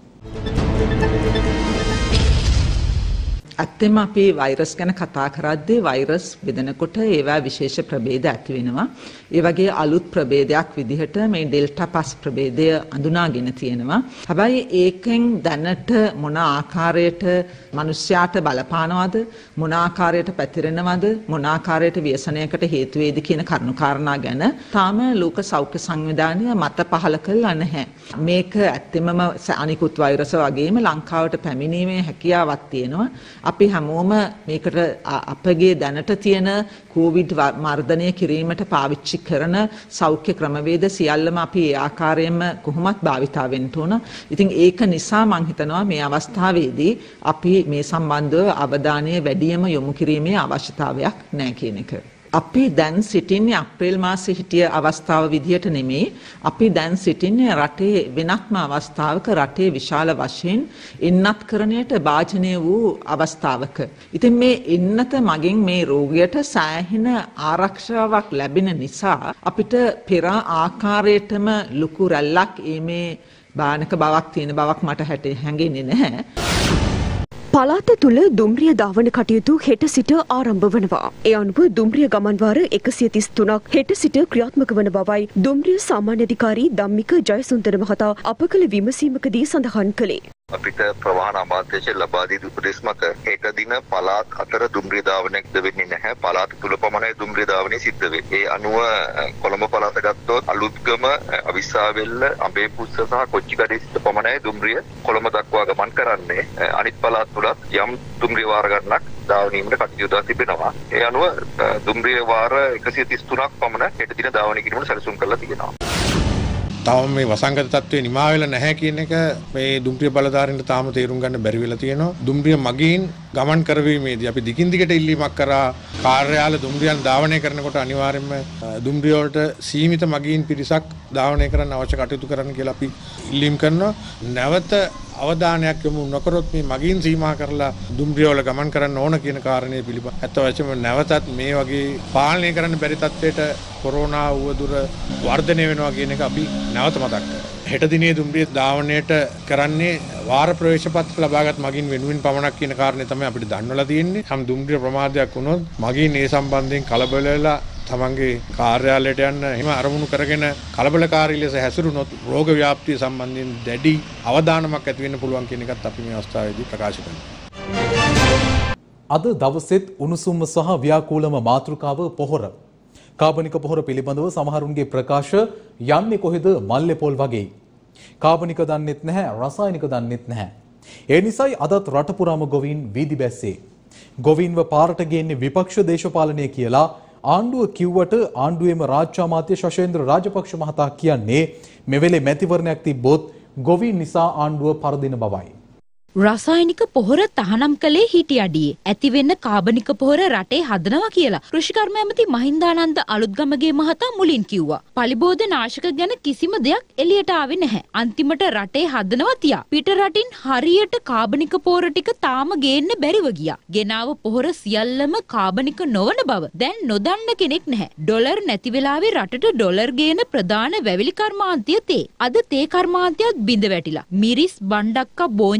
ඇත්තෙම අපි වෛරස් ගැන කතා කරද්දී වෛරස් බෙදනකොට ඒවා විශේෂ ප්‍රභේද ඇති වෙනවා. ඒ වගේ අලුත් ප්‍රභේදයක් විදිහට මේ ඩෙල්ටා ප්ලස් ප්‍රභේදය අඳුනාගෙන තියෙනවා. හැබැයි ඒකෙන් දැනට මොන ආකාරයට මිනිස්යාට බලපානවද, මොන ආකාරයට පැතිරෙනවද, මොන ආකාරයට ව්‍යසනයකට හේතු වේද කියන කරුණු කාරණා ගැන තාම ලෝක සෞඛ්‍ය සංවිධානය මත පහළ කළා නැහැ. මේක ඇත්තෙමම අනිකුත් වෛරස වගේම ලංකාවට පැමිණීමේ හැකියාවක් තියෙනවා. අපි හැමෝම මේකට අපගේ දැනට තියෙන කොවිඩ් මර්ධනය කිරීමට පාවිච්චි කරන සෞඛ්‍ය ක්‍රමවේද සියල්ලම අපි ඒ ආකාරයෙන්ම කොහොමත් භාවිතා වෙන්න ඕන. ඉතින් ඒක නිසා මම හිතනවා මේ අවස්ථාවේදී අපි මේ සම්බන්ධව අවධානය වැඩියම යොමු කිරීමේ අවශ්‍යතාවයක් නැහැ කියන එක. අපි දැන් සිටින්නේ අප්‍රේල් මාසයේ හිටිය අවස්ථාව විදිහට නෙමෙයි. අපි දැන් සිටින්නේ රටේ වෙනත්ම අවස්ථාවක, රටේ විශාල වශයෙන් එන්නත්කරණයට භාජනය වූ අවස්ථාවක. ඉතින් මේ එන්නත මගින් මේ රෝගියට සෑහෙන ආරක්ෂාවක් ලැබෙන නිසා අපිට පෙර ආකාරයටම ලොකු රැල්ලක් මේ භයානක බවක් තියෙන බවක් මට හැඟෙන්නේ නැහැ. පළාත තුළ දුම්රිය ධාවන කටයුතු හෙට සිට ආරම්භ වනවා. ඒ අනුව දුම්රිය ගමන්වාර 133ක් හෙට සිට ක්‍රියාත්මක වන බවයි දුම්රිය සාමාන්‍ය අධිකාරී ධම්මික ජයසුන්දර මහතා අප කළ විමසීමකදී සඳහන් කළේ. අපිට ප්‍රවාහන අමාත්‍යාංශය ලබා දී උපදෙස් මත හෙට දින පළාත් අතර දුම්රිය ධාවනයක්ද වෙන්නේ නැහැ. පළාත් තුල පමණයි දුම්රිය ධාවනය සිද්ධ වෙන්නේ. ඒ අනුව කොළඹ පළාත ගත්තොත් අලුත්ගම, අවිස්සාවෙල්ල, අඹේපුස්ස සහ කොච්චිකඩේ සිට පමණයි දුම්රිය කොළඹ දක්වා ගමන් කරන්නේ. අනිත් පළාත් තුලත් යම් දුම්රිය වාර ගණනක් ධාවනීමට කටයුතු තිබෙනවා. ඒ අනුව දුම්රිය වාර 133ක් පමණ හෙට දින ධාවනය කිරීමට සැලසුම් කරලා තියෙනවා. තාම මේ වසංගත තත්ත්වය නිමා වෙලා නැහැ කියන එක මේ දුම්රිය බලධාරීන්ට තාම තේරුම් ගන්න බැරි වෙලා තියෙනවා. දුම්රිය මගින් ගමන් කරවීමේදී අපි දිගින් දිගට ඉල්ලීමක් කරා කාර්යාල දුම්රියන් ධාවනය කරනකොට අනිවාර්යයෙන්ම දුම්රිය වලට සීමිත මගින් පිරිසක් ධාවනය කරන්න අවශ්‍ය කටයුතු කරන්න කියලා අපි ඉල්ලීම් කරනවා. නැවත අවධානයක් යොමු නොකරොත් මේ මගින් සීමා කරලා දුම්රිය වල ගමන් කරන්න ඕන කියන කාරණය පිළිබඳව අත්වචම නැවතත් මේ වගේ පාලනය කරන්න බැරි තත්ත්වයට කොරෝනා උවදුර වර්ධනය වෙනවා කියන එක අපි නැවත මතක් කරනවා. හෙට දිනේ දුම්රිය ධාවනයට කරන්නේ වාර ප්‍රවේශ පත්‍ර ලබාගත් මගින් වෙනුවෙන් පමණක් කියන කාරණේ තමයි අපිට දන්වලා තියෙන්නේ. හැම දුම්රිය ප්‍රමාදයක් වුණොත් මගින් ඒ සම්බන්ධයෙන් කලබල වෙලා තමන්ගේ කාර්යාලයට යන්න එහෙම අරමුණු කරගෙන කලබලකාරී ලෙස හැසිරුණොත් රෝග ව්‍යාප්තිය සම්බන්ධයෙන් දැඩි අවධානමක් ඇති වෙන්න පුළුවන් කියන එකත් අපි මේ අවස්ථාවේදී ප්‍රකාශ කරනවා. අද දවසෙත් උණුසුම සහ ව්‍යාකූලම මාතෘකාව පොහොර. කාබනික පොහොර පිළිබඳව සමහරුන්ගේ ප්‍රකාශ යන්නේ කොහෙද මල්ලේ පොල් වගේ. කාබනික දන්නෙත් නැහැ, රසායනික දන්නෙත් නැහැ. ඒ නිසායි අදත් රට පුරාම ගොවීන් වීදි බැස්සේ. ගොවීන්ව පාරට ගේන්නේ විපක්ෂ දේශපාලනය කියලා ආණ්ඩුව කිව්වට ආණ්ඩුවේම රාජ්‍ය අමාත්‍ය ශෂේන්ද්‍ර රාජපක්ෂ මහතා කියන්නේ මෙවෙලේ මැතිවරණයක් තිබ්බොත් ගොවීන් නිසා ආණ්ඩුව පරදින බවයි. රසායනික පොහොර තහනම් කළේ හිටි අඩියේ. ඇතිවෙන්න කාබනික පොහොර රටේ හදනවා කියලා කෘෂිකර්ම ඇමති මහින්දානන්ද අලුත්ගමගේ මහතා මුලින් කිව්වා. පලිබෝධ නාශක ගැන කිසිම දෙයක් එළියට ආවේ නැහැ. අන්තිමට රටේ හදනවා තියා. පිට රටින් හරියට කාබනික පොහොර ටික තාම ගේන්න බැරිව ගියා. ගෙනාව පොහොර සියල්ලම කාබනික නොවන බව දැන් නොදන්න කෙනෙක් නැහැ. ඩොලර් නැති වෙලාවේ රටට ඩොලර් ගේන ප්‍රධාන වැවිලි කර්මාන්තය තේ. අද තේ කර්මාන්තයත් බිඳ වැටිලා. මිරිස් බණ්ඩක්කා බෝංචි කරලා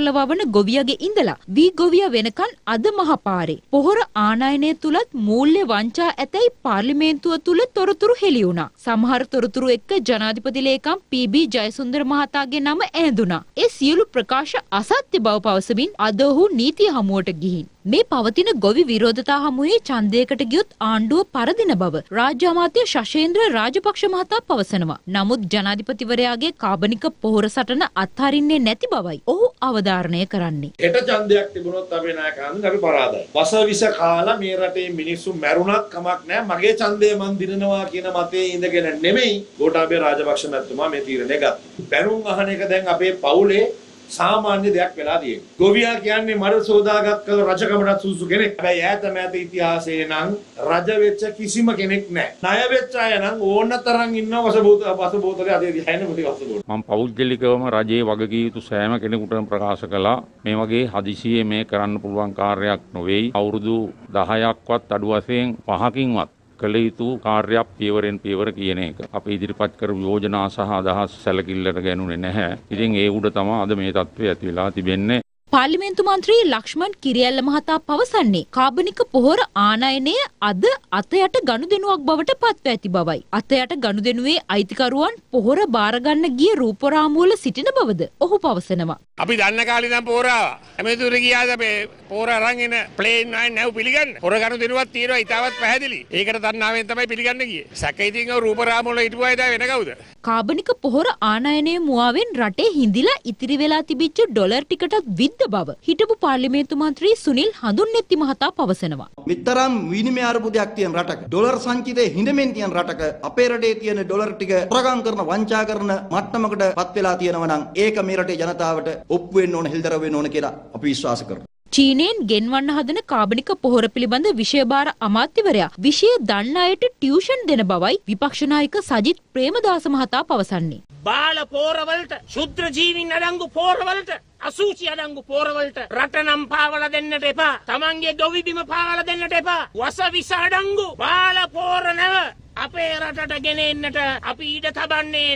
කරලා වවන ගොවියගේ ඉඳලා වී ගොවියා වෙනකන් අද මහපාරේ පොහොර ආනයනය තුලත් මූල්‍ය වංචා ඇතැයි පාර්ලිමේන්තුව තුල තොරතුරු හෙළි වුණා. සමහර තොරතුරු එක්ක ජනාධිපති ලේකම් පී.බී. ජයසුන්දර මහතාගේ නම ඈඳුණා. ඒ සියලු ප්‍රකාශ අසත්‍ය බව පවසමින් අද ඔහු නීතිය හමුවට ගිහින් මේ පවතින ගොවි විරෝධතා හමුවේ ඡන්දයකට ගියොත් ආණ්ඩුව පරදින බව රාජ්‍ය අමාත්‍ය ශෂේන්ද්‍ර රාජපක්ෂ මහතා පවසනවා. නමුත් ජනාධිපතිවරයාගේ කාබනික පොහොර සටන අත්හරින්නේ නැති බවයි ඔහු අවධාරණය කරන්නේ. හෙට ඡන්දයක් තිබුණොත් අපේ නායකයන් අපි පරාදයි. වසවිස කාලා මේ රටේ මිනිස්සු මැරුණත් කමක් නැහැ. මගේ ඡන්දය මන් දිනනවා කියන මතයේ ඉඳගෙන නෙමෙයි ගෝඨාභය රාජපක්ෂ මහත්මයා මේ තීරණය ගත්තා. බැනුම් අහන එක දැන් අපේ පවුලේ සාමාන්‍ය දෙයක් වෙලා තියෙනවා. ගොවියා කියන්නේ මඩ සෝදාගත් කල රජකමට සුසු කෙනෙක්. හැබැයි ඈත මෑත ඉතිහාසයේ නම් රජ වෙච්ච කිසිම කෙනෙක් නැහැ. ණය වෙච්ච අය නම් ඕන තරම් ඉන්නව වසබෝතලේ අතේ දිහාගෙන මුටි වසබෝත. මම පෞද්ගලිකවම රජයේ වගකී යුතු සෑම කෙනෙකුටම ප්‍රකාශ කළා මේ වගේ හදිසියේ මේ කරන්න පුළුවන් කාර්යයක් නොවේයි. අවුරුදු 10ක්වත් අඩු වශයෙන් 5කින්වත් කළ යුතු කාර්යයක් පියවරෙන් පියවර කියන එක. අපි ඉදිරිපත් කරපු යෝජනා සහ අදහස් සැලකිල්ලට ගැනුනේ නැහැ. ඉතින් ඒ උඩ තමයි අද මේ තත්ත්වය ඇති වෙලා තිබෙන්නේ. පාර්ලිමේන්තු මන්ත්‍රී ලක්ෂ්මන් කිරියල්ල මහතා පවසන්නේ කාබනික පොහොර ආනයනය අද අතයට ගනුදෙනුවක් බවට පත්ව ඇති බවයි. අතයට ගනුදෙනුවේ අයිතිකරුවන් පොහොර බාරගන්න ගිය රූපරාමුවල සිටින බවද ඔහු පවසනවා. අපි දන්න කාලේ ඉඳන් පොහොර ආවා. හැමදෙර ගියාද අපේ පොහොර අරන් එන ප්ලේන් නෑ නැව් පිළිගන්න. පොහොර ගනුදෙනුවක් තියෙනවා ඊටවත් පැහැදිලි. ඒකට තණ්හාවෙන් තමයි පිළිගන්න ගියේ. සැක ඉතින් රූපරාමුවල හිටපු අය දැන් වෙන කවුද? කාබනික පොහොර ආනයනය මුවාවෙන් රටේ හිඳිලා ඉතිරි වෙලා තිබිච්ච ඩොලර් ටිකටත් බව හිටපු පාර්ලිමේන්තු මන්ත්‍රී සුනිල් හඳුන්නෙත්ති මහතා පවසනවා. මෙතරම් විනිමය අරුබුදයක් තියෙන රටක ඩොලර් සංචිතේ හිඳමින් තියෙන රටක අපේ රටේ තියෙන ඩොලර් ටික හොරගම් කරන වංචා කරන මට්ටමකට පත් වෙලා තියෙනවා නම් ඒක මේ රටේ ජනතාවට ඔප්පු වෙන්න ඕන හෙල්දරව් වෙන්න ඕන කියලා අපි විශ්වාස කරනවා. චීනයෙන් ගෙන්වන්න හදන කාබනික පොහොර පිළිබඳ විෂයභාර අමාත්‍යවරයා විෂය දන්න අයට ටියුෂන් දෙන බවයි විපක්ෂ නායක සජිත් ප්‍රේමදාස මහතා පවසන්නේ. බාල පෝරවලට ශුද්‍ර ජීවීන් අඩංගු පෝරවලට අසූචි අඩංගු පෝරවලට රට නම් පාවලා දෙන්නට එපා. තමන්ගේ ගොවි බිම පාවලා දෙන්නට එපා. වස විස අඩංගු බාල පෝර නැව අපේ රටට ගෙනෙන්නට අපි ඊට තබන්නේ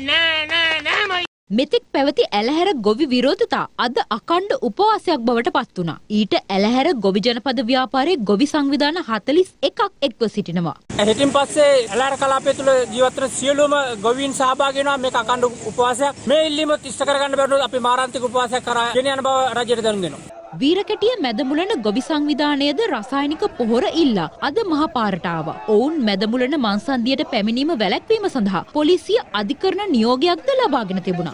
නෑමයි. මෙතෙක් පැවති ඇලහැර ගොවි විරෝධතා අද අකණ්ඩ උපවාසයක් බවට පත් වුණා. ඊට ඇලහැර ගොවි ජනපද ව්‍යාපාරයේ ගොවි සංවිධාන 41ක් එක්ව සිටිනවා. හෙටින් පස්සේ ඇලහැර කලාපය තුළ ජීවත් වෙන සියලුම ගොවීන් සහභාගී වෙනවා මේක අකණ්ඩ උපවාසයක්. මේ ඉල්ලීම ඉෂ්ට කරගන්න බැරුණොත් අපි මාරාන්තික උපවාසයක් කරා ගෙන යන බව රජයට දැනුම් දෙනවා. වීරකැටිය මැදමුලන ගොවි සංවිධානයේද රසායනික පොහොර ඉල්ලා අද මහපාරට ආවා. ඔවුන් මැදමුලන මංසන්දියට පැමිණීම වැළැක්වීම සඳහා පොලිසිය අධිකරණ නියෝගයක්ද ලබාගෙන තිබුණා.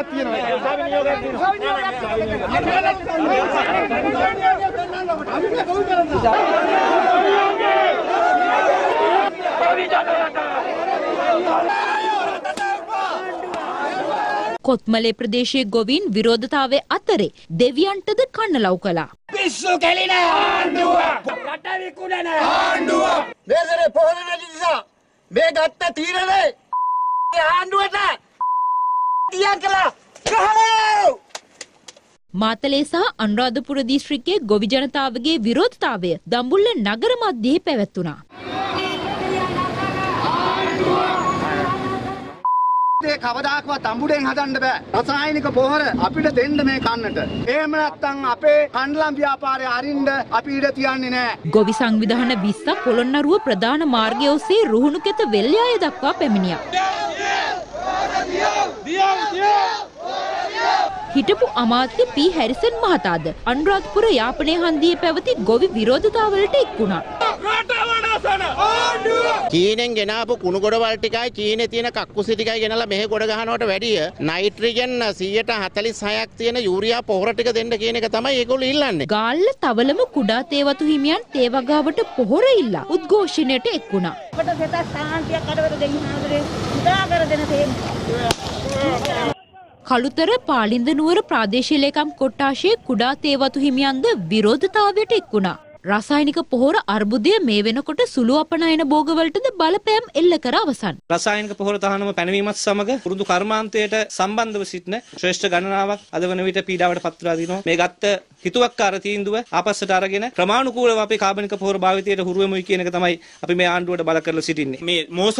කොත්මලේ ප්‍රදේශයේ ගොවීන් විරෝධතාවයේ අතරේ දෙවියන්ටද කන්නලව් කළා. පිස්සු කෙලින ආණ්ඩුව! රට විකුණන ආණ්ඩුව! දේශේ පොහොර නැති නිසා මේ ගත්ත තීරණේ ආණ්ඩුවට තියන් කළා. මාතලේ සහ අනුරාධපුර දිස්ත්‍රික්කයේ ගොවි ජනතාවගේ විරෝධතාවය දඹුල්ල නගර මැදයේ පැවැත්වුණා. ඒ කවදාකවත් අඹුඩෙන් හදන්න බෑ. රසායනික පොහොර අපිට දෙන්න මේ කන්නට. එහෙම නැත්නම් අපේ කණ්ඩලම් ව්‍යාපාරය අරින්න අපි ඉඩ තියන්නේ නෑ. ගොවි සංවිධාන 20ක් පොළොන්නරුව ප්‍රධාන මාර්ගය ඔස්සේ රුහුණු කෙත වෙල්යාය දක්වා පැමිණියා. හිටපු අමාත්‍ය පී හැරිසන් මහතාද අනුරාධපුර යාපනයේ හන්දියේ පැවති ගොවි විරෝධතාවලට එක් වුණා. චීනෙන් ගෙනාපු කුණු ගොඩවල් ටිකයි චීනේ තියෙන කක්කුසි ටිකයි ගෙනලා මෙහෙ ගොඩ ගහනවට වැඩිය නයිට්‍රජන් 146ක් තියෙන යූරියා පොහොර ටික දෙන්න කියන එක තමයි ඒගොල්ලෝ ඉල්ලන්නේ. ගාල්ල තවලම කුඩා තේවතු හිමියන් තේවගාවට පොහොර ඉල්ලා උද්ඝෝෂණයට එක් වුණා. අපට සෙත සාන්තියක් අඩවල දෙන්න ආදරේ උදා කර දෙන තේ. කළුතර පාලින්ද නුවර ප්‍රාදේශීය ලේකම් කොට්ටාශයේ කුඩා තේවතු හිමියන්ද විරෝධතාවයට එක් වුණා. රසායනික පොහොර අර්බුදය මේ වෙනකොට සුළු අපනයන භෝගවලටද බලපෑම් එල්ල කර අවසන්. රසායනික පොහොර තහනම පැනවීමත් සමග පුරුදු කර්මාන්තයට සම්බන්ධව සිටින ශ්‍රේෂ්ඨ ගණනාවක් අද වන විට පීඩාවට පත් වෙලා තිනවා. මේ ගත්ත හිතුවක්කාර තීන්දුව ආපස්සට අරගෙන ක්‍රමානුකූලව අපේ කාබනික පොහොර භාවිතයට හුරු වෙමුයි කියන එක තමයි අපි මේ ආණ්ඩුවට බල කරලා සිටින්නේ. මේ මෝසමේ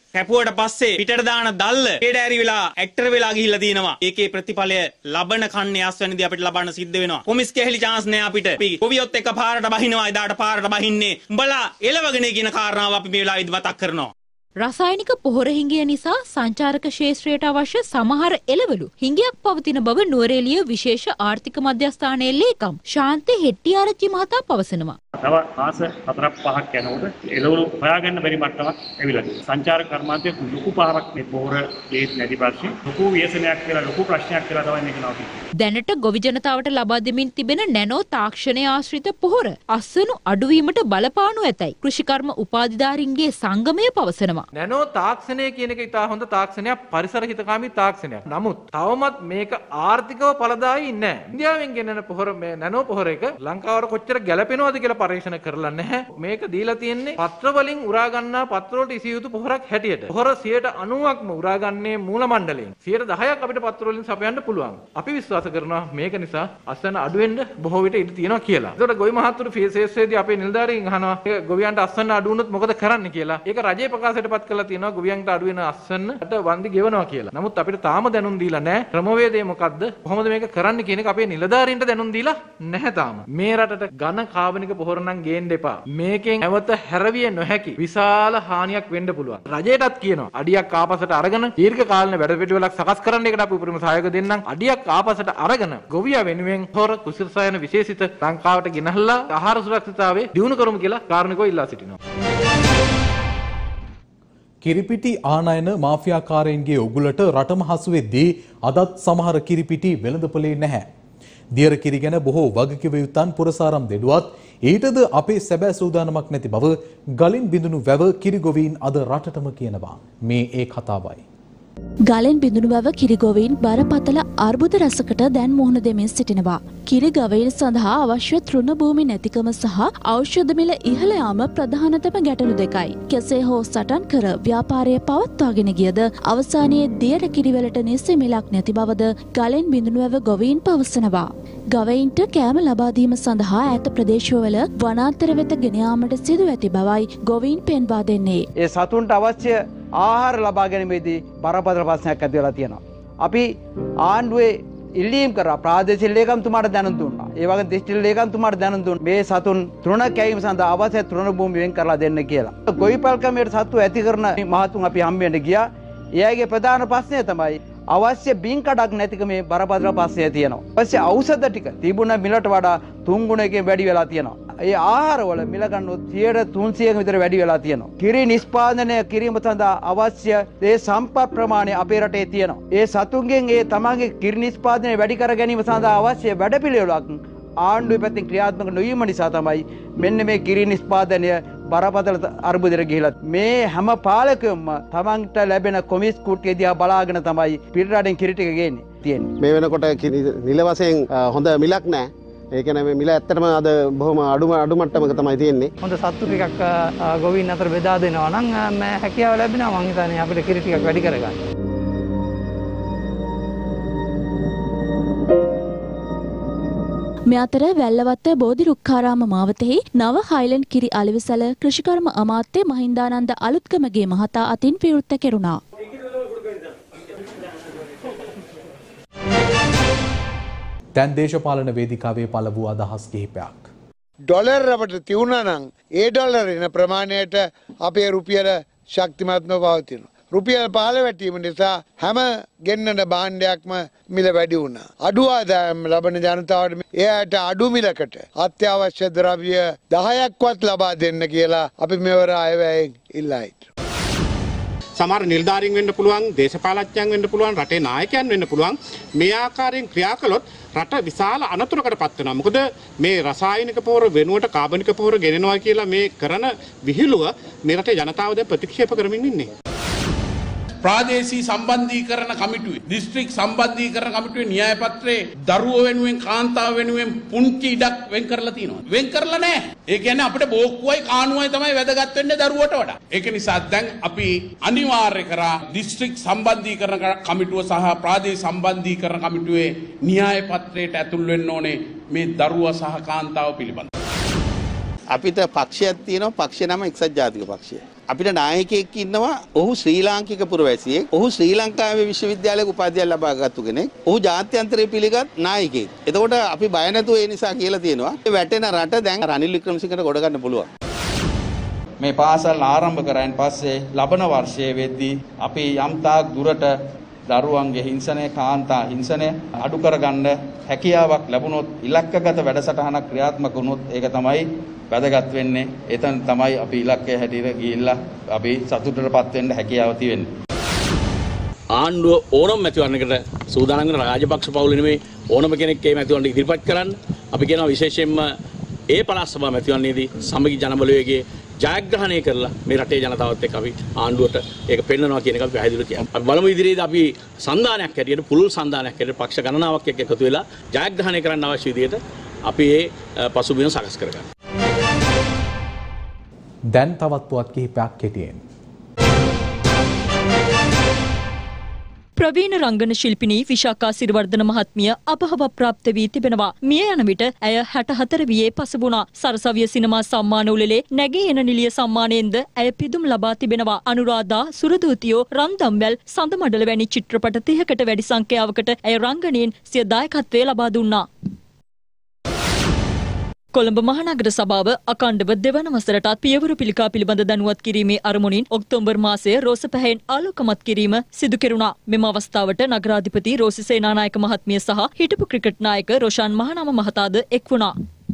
කැපුවට පස්සේ පිටට දාන දැල්ල කේඩෑරි වෙලා ඇක්ටර් වෙලා ගිහිල්ලා තිනවා. ඒකේ ප්‍රතිඵලය ලබන කන්නේ ආස්වැනිදී අපිට ලබන්න සිද්ධ වෙනවා. කොමිස් කෙහෙලි chance නෑ අපිට. අපි කොවියොත් එක පාරට බහිනවා එදාට පාරට බහින්නේ. උඹලා එලවගෙන කියන කාරණාව අපි මේ වෙලාවේදී මතක් කරනවා. රසායනික පොහොර හිඟය නිසා සංචාරක ක්ෂේත්‍රයට අවශ්‍ය සමහර එළවලු හිඟයක් පවතින බව නුවරඑළිය විශේෂ ආර්ථික මධ්‍යස්ථානයේ ලේකම් ශාන්ති හෙට්ටිආරච්චි මහතා පවසනවා. තව මාස 4-5ක් යනකොට එළවලු හොයාගන්න බැරි මට්ටමක් ඇවිල්ලා තියෙනවා. සංචාරක කර්මාන්තයේ ලොකු පාරක් මේ පොහොර දෙයක් නැති පස්සේ ලොකු ව්‍යසනයක් කියලා ලොකු ප්‍රශ්නයක් කියලා තමයි මේක නවතින්නේ. දැනට ගොවි ජනතාවට ලබා දෙමින් තිබෙන නැනෝ තාක්ෂණය ආශ්‍රිත පොහොර අස්වනු අඩුවීමට බලපානු ඇතැයි කෘෂිකර්ම උපාධිධාරීන්ගේ සංගමය පවසනවා. නැනෝ තාක්ෂණය කියන එක ඉතා හොඳ තාක්ෂණයක්, පරිසර හිතකාමී තාක්ෂණයක්. නමුත් තවමත් මේක ආර්ථිකව ඵලදායී නැහැ. ඉන්දියාවෙන් ගෙනෙන පොහොර මේ නැනෝ පොහොර එක ලංකාවට කොච්චර ගැලපෙනවද කියලා පරීක්ෂණ කරලා නැහැ. මේක දීලා තියෙන්නේ පත්‍ර වලින් උරා ගන්නා පත්‍ර වලට ඉසිය යුතු පොහොරක් හැටියට. පොහොර 90%ක්ම උරා ගන්නේ මූල මණ්ඩලයෙන්. 10%ක් අපිට පත්‍ර වලින් සපයන්න පුළුවන්. අපි විශ්වාස කරනවා මේක නිසා අස්වැන්න අඩු වෙන්න බොහෝ විට ඉඩ තියෙනවා කියලා. ඒකට ගොවි මහත්තුරු ශේෂයේදී අපේ නිලධාරීන් අහනවා ඒක ගොවියන්ට අස්වැන්න අඩු වුණොත් මොකද කරන්න කියලා. ඒක රජයේ ප්‍රකාශයටපත් කරලා තියෙනවා ගොවියන්ට අඩු වෙන අස්වැන්නට වන්දි ගෙවනවා කියලා. නමුත් අපිට තාම දැනුම් දීලා නැහැ. ක්‍රමවේදය මොකද්ද? කොහොමද මේක කරන්න කියන එක අපේ නිලධාරීන්ට දැනුම් දීලා නැහැ තාම. මේ රටට ඝන කාබනික පොහොර නම් ගේන්න එපා. මේකෙන් නැවත හැරවිය නොහැකි විශාල හානියක් වෙන්න පුළුවන්. රජයටත් කියනවා අඩියක් ආපසට අරගෙන දීර්ඝ කාලීන වැඩ පිළිවෙලක් සකස් කරන්න එකට අපි උපරිම සහයෝග දෙන්නම්. අඩියක් ආපසට අරගෙන ගොවියා වෙනුවෙන් හොර කුසිරසයන විශේෂිත ලංකාවට ගෙනහලා ආහාර සුරක්ෂිතතාවය දියුණු කරමු කියලා කාරණිකව ඉල්ලා සිටිනවා. කිරිපිටි ආනයන මාෆියාකාරයින්ගේ උගුලට රටම හසු වෙද්දී අදත් සමහර කිරිපිටි වෙළඳපොලේ නැහැ. දියර කිරි ගැන බොහෝ වගකිව යුත්තන් පුරසාරම් දෙඩුවත් ඊටද අපේ සැබෑ සූදානමක් නැති බව ගලින් බිඳුණු වැව කිරිගොවීන් අද රටටම කියනවා. මේ ඒ කතාවයි. ගලෙන් බිඳුණු වැව කිරිගොවීන් බරපතල අර්බුද රසකට දැන් මුහුණ දෙමින් සිටිනවා. කිරිගවයින් සඳහා අවශ්‍ය තෘණ භූමි නැතිකම සහ ඖෂධ මිල ඉහළ යාම ප්‍රධානතම ගැටලු දෙකයි. කෙසේ හෝ සටන් කර ව්‍යාපාරය පවත්වාගෙන ගියද අවසානයේ දියර කිරිවලට නිසි මිලක් නැති බවද ගලෙන් බිඳුණු වැව ගොවීන් පවසනවා. ගවයින්ට කෑම ලබා දීම සඳහා ඈත ප්‍රදේශවල වනාන්තර වෙත ගෙන යාමට සිදු ඇති බවයි ගොවීන් පෙන්වා දෙන්නේ. ඒ සතුන්ට අවශ්‍ය ආහාර ලබා ගැනීමේදී බරපතල ප්‍රශ්නයක් ඇති වෙලා තියෙනවා. අපි ආණ්ඩුවේ ඉල්ලීම් කරා ප්‍රාදේශීය ලේකම්තුමාට දැනුම් දුන්නා. ඒ වගේම දිස්ත්‍රික් ලේකම්තුමාට දැනුම් දුන්නා. මේ සතුන් තෘණ කැවීම සඳහා අවශ්‍ය තෘණ භූමි වෙන් කරලා දෙන්න කියලා. ගොවිපල්කමේට සතු ඇති කරන මහතුන් අපි හම්බෙන්න ගියා. එයාගේ ප්‍රධාන ප්‍රශ්නය තමයි අවශ්‍ය බින්කඩක් නැතිකමේ බරපතල ප්‍රශ්නය තියෙනවා. අවශ්‍ය ඖෂධ ටික තිබුණ මිලට වඩා 3 ගුණයකින් වැඩි වෙලා තියෙනවා. ඒ ආහාරවල මිල ගන්නොත් 300ක විතර වැඩි වෙලා තියෙනවා. කිරි නිෂ්පාදනය කිරීම සඳහා අවශ්‍ය ඒ සම්පත් ප්‍රමාණය අපේ රටේ තියෙනවා. ඒ සතුන්ගෙන් ඒ තමන්ගේ කිරි නිෂ්පාදනය වැඩි කර ගැනීම සඳහා අවශ්‍ය වැඩපිළිවෙලක් ආණ්ඩුවේ පැත්තෙන් ක්‍රියාත්මක නොවීම නිසා තමයි මෙන්න මේ කිරි නිෂ්පාදනය බරපතල අර්බුදයට ගිහිලා. මේ හැම පාලකයොම තමන්ට ලැබෙන කොමිස් කුට්ටිය දිහා බලාගෙන තමයි පිටරටින් කිරි ටික ගේන්නේ තියෙන්නේ. මේ වෙනකොට නිල වශයෙන් හොඳ මිලක් නැහැ. ඒ කියන්නේ මේ මිල ඇත්තටම අද බොහොම අඩු මට්ටමක තමයි තියෙන්නේ. හොඳ සත්තු ටිකක් ගොවීන් අතර බෙදා දෙනවා නම් මේ හැකියාව ලැබෙනවා. මං හිතන්නේ අපිට කිරි ටිකක් වැඩි කරගන්න. මේ අතර වැල්ලවත්ත බෝධිරුක්ඛාරාම මාවතෙහි නව හයිලන්ඩ් කිරි අලෙවිසල කෘෂිකර්ම අමාත්‍ය මහින්දානන්ද අලුත්ගමගේ මහතා අතින් විවෘත කෙරුණා. දැන් දේශපාලන වේදිකාවේ පළ වූ අදහස් කිහිපයක්. ඩොලර් අපට තියුණා නම් ඒ ඩොලර් එන ප්‍රමාණයට අපේ රුපියල ශක්තිමත්ව පවතිනවා. රුපියල් පහළ වැටීම නිසා හැම ගෙන්නන භාණ්ඩයක්ම මිල වැඩි වුණා. අඩු ආදායම් ලබන ජනතාවට එයාට අඩු මිලකට අත්‍යවශ්‍ය ද්‍රව්‍ය 10ක්වත් ලබා දෙන්න කියලා අපි මෙවර අයවැයෙන් ඉල්ලා හිටියා. සමහර නිලධාරීන් වෙන්න පුළුවන්, දේශපාලඥයන් වෙන්න පුළුවන්, රටේ නායකයන් වෙන්න පුළුවන්. මේ ආකාරයෙන් ක්‍රියා කළොත් රට විශාල අනතුරකට පත් වෙනවා. මොකද මේ රසායනික පොහොර වෙනුවට කාබනික පොහොර ගෙනෙනවා කියලා මේ කරන විහිළුව මේ රටේ ජනතාව දැන් ප්‍රතික්ෂේප කරමින් ඉන්නේ. ප්‍රාදේශීය සම්බන්ධීකරණ කමිටුවේ දිස්ත්‍රික් සම්බන්ධීකරණ කමිටුවේ න්‍යාය පත්‍රයේ දරුවෝ වෙනුවෙන් කාන්තාව වෙනුවෙන් පුංචි ඉඩක් වෙන් කරලා තියෙනවා. වෙන් කරලා නැහැ. ඒ කියන්නේ අපිට බෝක්කුවයි කානුවයි තමයි වැදගත් වෙන්නේ දරුවට වඩා. ඒක නිසා දැන් අපි අනිවාර්ය කරා දිස්ත්‍රික් සම්බන්ධීකරණ කමිටුව සහ ප්‍රාදේශීය සම්බන්ධීකරණ කමිටුවේ න්‍යාය පත්‍රයට ඇතුල් වෙන්න ඕනේ මේ දරුවා සහ කාන්තාව පිළිබඳව. අපිට පක්ෂයක් තියෙනවා. පක්ෂේ නම එක්සත් ජාතික පක්ෂය. අපිට නායකයෙක් ඉන්නවා. ඔහු ශ්‍රී ලාංකික පුරවැසියෙක්. ඔහු ශ්‍රී ලංකාවේ විශ්වවිද්‍යාලයක උපාධියක් ලබා ගත්තු කෙනෙක්. ඔහු ජාත්‍යන්තරයේ පිළිගත් නායකයෙක්. එතකොට අපි බය නැතුව ඒ නිසා කියලා තියෙනවා. මේ වැටෙන රට දැන් රනිල් වික්‍රමසිංහට ගොඩ ගන්න පුළුවන්. මේ පාසල් ආරම්භ කරායින් පස්සේ ලබන වර්ෂයේ වෙද්දී අපි යම් තාක් දුරට දරුවන්ගේ හිංසනය කාන්තා හිංසනය අඩු කරගන්න හැකියාවක් ලැබුණොත් ඉලක්කගත වැඩසටහනක් ක්‍රියාත්මක වුණොත් ඒක තමයි වැදගත් වෙන්නේ. එතන තමයි අපි ඉලක්කය හැටියට ගිහිල්ලා අපි සතුටටපත් වෙන්න හැකියාව තියෙන්නේ. ආණ්ඩුව ඕනම මැතිවරණයකට සූදානම් වෙන රාජපක්ෂ පවුල නෙමෙයි ඕනම කෙනෙක් මේ මැතිවරණයට ඉදිරිපත් කරන්න. අපි කියනවා විශේෂයෙන්ම ඒ පළාත් සභා මැතිවරණයේදී සමගි ජනබලවේගයේ ජයග්‍රහණය කරලා මේ රටේ ජනතාවත් එක්ක අපි ආණ්ඩුවට ඒක පෙන්නනවා කියන එක අපි පැහැදිලිව කියනවා. අපි බලමු ඉදිරියේදී අපි සන්දානයක් හැටියට පුළුල් සන්දානයක් හැටියට පක්ෂ ගණනාවක් එක්ක එකතු වෙලා ජයග්‍රහණය කරන්න අවශ්‍ය විදිහට අපි ඒ පසුබිම සකස් කරගන්නවා. දැන් තවත් පුවත් කිහිපයක් කෙටියෙන්. ප්‍රවීණ රංගන ශිල්පිනී විශාඛා සිරිවර්ධන මහත්මිය අපහව ප්‍රාප්ත වී තිබෙනවා. මිය යන විට ඇය 64 වියේ පසු වුණා. සරසවිය සිනමා සම්මාන උළෙලේ නැගී එන නිලිය සම්මානයෙන්ද ඇය පිදුම් ලබා තිබෙනවා. අනුරාධා, සුරදූතියෝ, රන්දම්වැල්, සඳමඩල වැනි චිත්‍රපට 30කට වැඩි සංඛ්‍යාවකට ඇය රංගනයෙන් සිය දායකත්වය ලබා දුන්නා. කොළඹ මහනගර සභාව අඛණ්ඩව දෙවන වසරටත් පියවරු පිළිකා පිළිබඳ දැනුවත් කිරීමේ අරමුණින් ඔක්තෝබර් මාසයේ රෝස පැහැයෙන් ආලෝකමත් කිරීම සිදු කෙරුණා. මෙම අවස්ථාවට නගරාධිපති රෝසි සේනානායක මහත්මිය සහ හිටපු ක්‍රිකට් නායක රොෂාන් මහනම මහතාද එක් වුණා.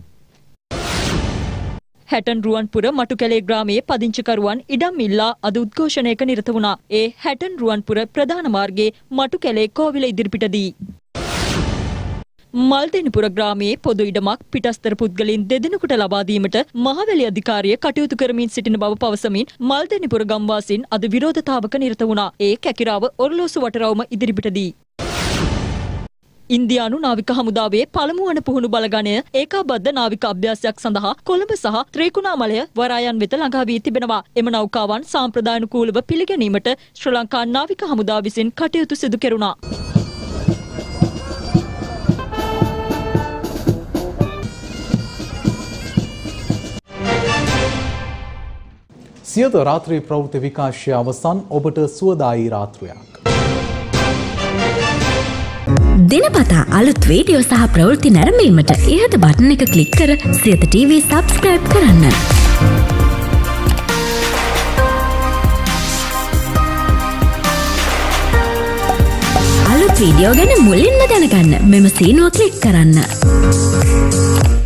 හැටන් රුවන්පුර මටුකැලේ ග්‍රාමයේ පදිංචිකරුවන් ඉඩම් ඉල්ලා අද උද්ඝෝෂණයක නිරත වුණා. ඒ හැටන් රුවන්පුර ප්‍රධාන මාර්ගයේ මටුකැලේ කෝවිල ඉදිරිපිටදී මල්දෙනිපුර ග්‍රාමයේ පොදු ඉඩමක් පිටස්තර පුද්ගලයන් දෙදෙනෙකුට ලබා දීමට මහවැලි අධිකාරිය කටයුතු කරමින් සිටින බව පවසමින් මල්දෙනිපුර ගම්වාසීන් අද විරෝධතාවක නිරත වුණා. ඒ කැකිරාව ඔරලෝසු වටරවුම ඉදිරිපිටදී ඉන්දියානු නාවික හමුදාවේ පළමු වන පුහුණු බලගණය ඒකාබද්ධ නාවික අභ්‍යාසයක් සඳහා කොළඹ සහ ත්‍රිකුණාමලය වරායන් වෙත ළඟා වී තිබෙනවා. එම නෞකාවන් සාම්ප්‍රදායනුකූලව පිළිගැනීමට ශ්‍රී ලංකා නාවික හමුදාව විසින් කටයුතු සිදු කෙරුණා. සියත රාත්‍රී ප්‍රවෘත්ති විකාශය අවසන්. ඔබට සුවදායි රාත්‍රියක්. දිනපතා අලුත් වීඩියෝ සහ ප්‍රවෘත්ති නැරඹීමට ඉහත බටන් එක ක්ලික් කර සියත TV සබ්ස්ක්‍රයිබ් කරන්න. අලුත් වීඩියෝ ගැන මුලින්ම දැනගන්න මෙම සීනුව ක්ලික් කරන්න.